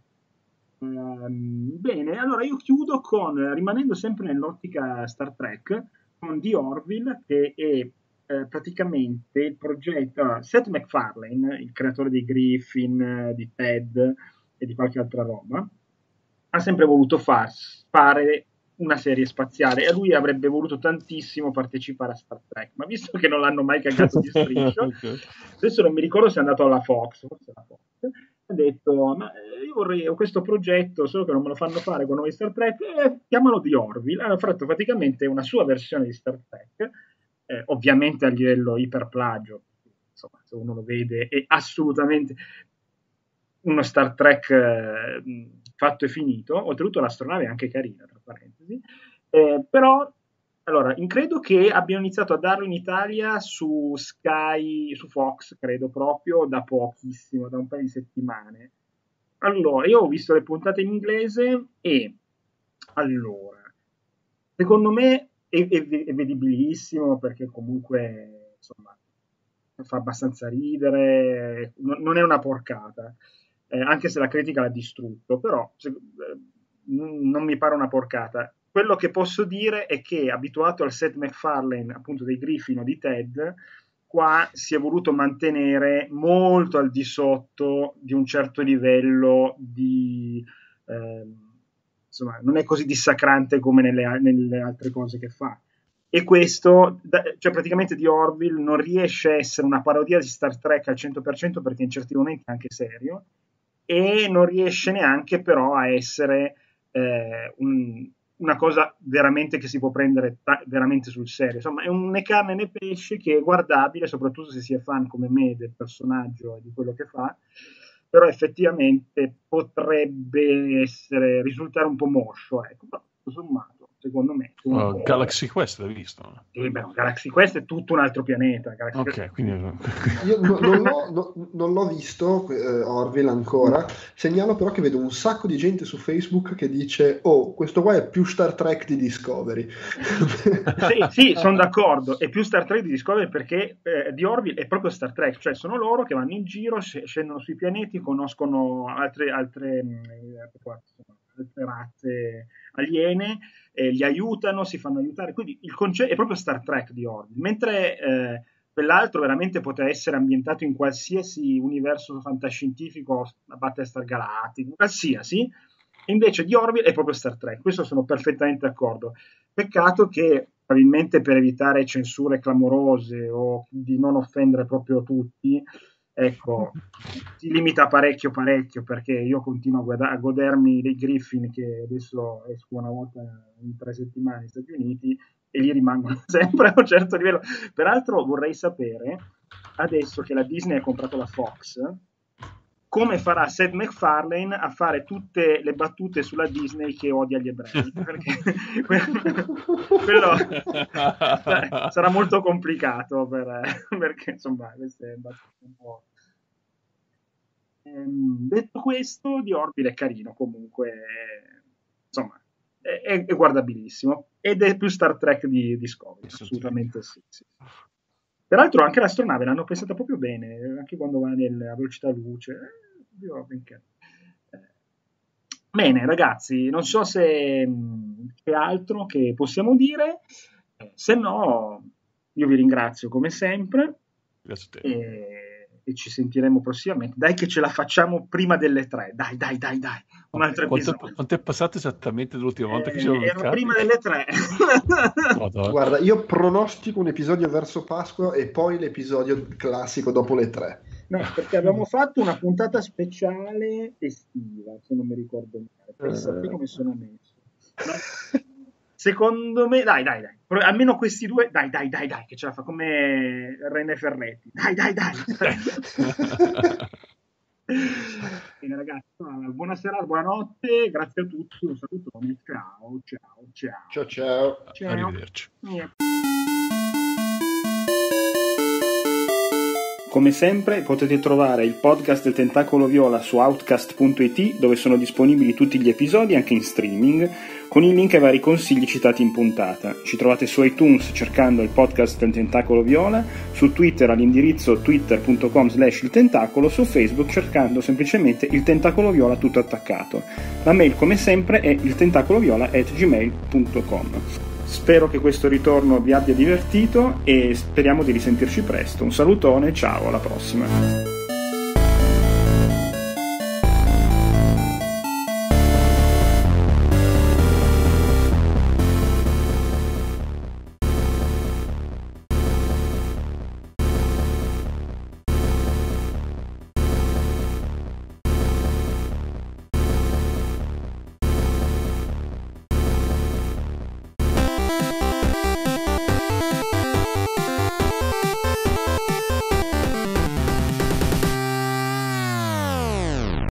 Bene, allora io chiudo rimanendo sempre nell'ottica Star Trek, con The Orville, che è praticamente il progetto. Seth MacFarlane, il creatore di Griffin, di Ted e di qualche altra roba, ha sempre voluto fare una serie spaziale e lui avrebbe voluto tantissimo partecipare a Star Trek, ma visto che non l'hanno mai cagato di striscio, okay. Adesso non mi ricordo se è andato alla Fox, forse la Fox, ha detto, ma io ho questo progetto, solo che non me lo fanno fare con nuovi Star Trek, chiamalo The Orville. Hanno fatto praticamente una sua versione di Star Trek, ovviamente a livello iperplagio, insomma, se uno lo vede, è assolutamente uno Star Trek fatto e finito. Oltretutto l'astronave è anche carina, tra parentesi, però allora, credo che abbiano iniziato a darlo in Italia su Sky, su Fox, credo proprio, da pochissimo, da un paio di settimane. Allora, io ho visto le puntate in inglese e, allora, secondo me è vedibilissimo, perché comunque, insomma, fa abbastanza ridere, non è una porcata, anche se la critica l'ha distrutto, però non mi pare una porcata. Quello che posso dire è che, abituato al Seth MacFarlane, appunto, dei Griffin o di Ted, qua si è voluto mantenere molto al di sotto di un certo livello di... insomma, non è così dissacrante come nelle altre cose che fa. E questo, cioè praticamente The Orville non riesce a essere una parodia di Star Trek al 100%, perché in certi momenti è anche serio, e non riesce neanche però a essere una cosa veramente che si può prendere veramente sul serio. Insomma, è un né carne né pesce che è guardabile, soprattutto se si è fan come me del personaggio e di quello che fa, però effettivamente potrebbe risultare un po' moscio, ecco, però tutto sommato, secondo me. Galaxy Quest l'hai visto? Galaxy Quest è tutto un altro pianeta. Quindi... Io non l'ho visto Orville ancora. Segnalo però che vedo un sacco di gente su Facebook che dice: oh, questo qua è più Star Trek di Discovery. Sì, sono d'accordo, è più Star Trek di Discovery, perché The Orville è proprio Star Trek, cioè sono loro che vanno in giro, scendono sui pianeti, conoscono altre razze aliene, li aiutano, si fanno aiutare, quindi il concetto è proprio Star Trek di Orville, mentre quell'altro veramente poteva essere ambientato in qualsiasi universo fantascientifico, Battlestar Galactica, qualsiasi, e invece di Orville è proprio Star Trek. Questo sono perfettamente d'accordo. Peccato che, probabilmente per evitare censure clamorose o di non offendere proprio tutti, ecco, si limita parecchio, perché io continuo a godermi dei Griffin, che adesso escono una volta in 3 settimane negli Stati Uniti, e lì rimangono sempre a un certo livello. Peraltro vorrei sapere, adesso che la Disney ha comprato la Fox, come farà Seth MacFarlane a fare tutte le battute sulla Disney che odia gli ebrei, perché quello sarà molto complicato perché insomma queste battute un po'. Detto questo, The Orville è carino comunque, insomma è guardabilissimo, ed è più Star Trek di Discovery, assolutamente sì. Peraltro anche l'astronave l'hanno pensata proprio bene, anche quando va a velocità luce. Bene, ragazzi, non so se c'è altro che possiamo dire, se no io vi ringrazio come sempre. Grazie a te. E ci sentiremo prossimamente. Dai che ce la facciamo prima delle 3. Dai. Un altro episodio. Quanto è passato esattamente l'ultima volta che ci siamo beccati? Prima delle 3. Guarda, io pronostico un episodio verso Pasqua e poi l'episodio classico dopo le 3. No, perché abbiamo fatto una puntata speciale estiva, se non mi ricordo male. Pensate come sono messo. No? Secondo me, dai, almeno questi due, dai, che ce la fa, come René Ferretti. Dai. Bene, ragazzi, buona serata, buonanotte, grazie a tutti, un saluto, ciao. Ciao. Arrivederci. Come sempre potete trovare il podcast del Tentacolo Viola su outcast.it, dove sono disponibili tutti gli episodi anche in streaming, con il link ai vari consigli citati in puntata. Ci trovate su iTunes cercando il podcast del Tentacolo Viola, su Twitter all'indirizzo twitter.com/iltentacolo, su Facebook cercando semplicemente il Tentacolo Viola tutto attaccato. La mail come sempre è iltentacoloviola@gmail.com. Spero che questo ritorno vi abbia divertito e speriamo di risentirci presto. Un salutone, ciao, alla prossima.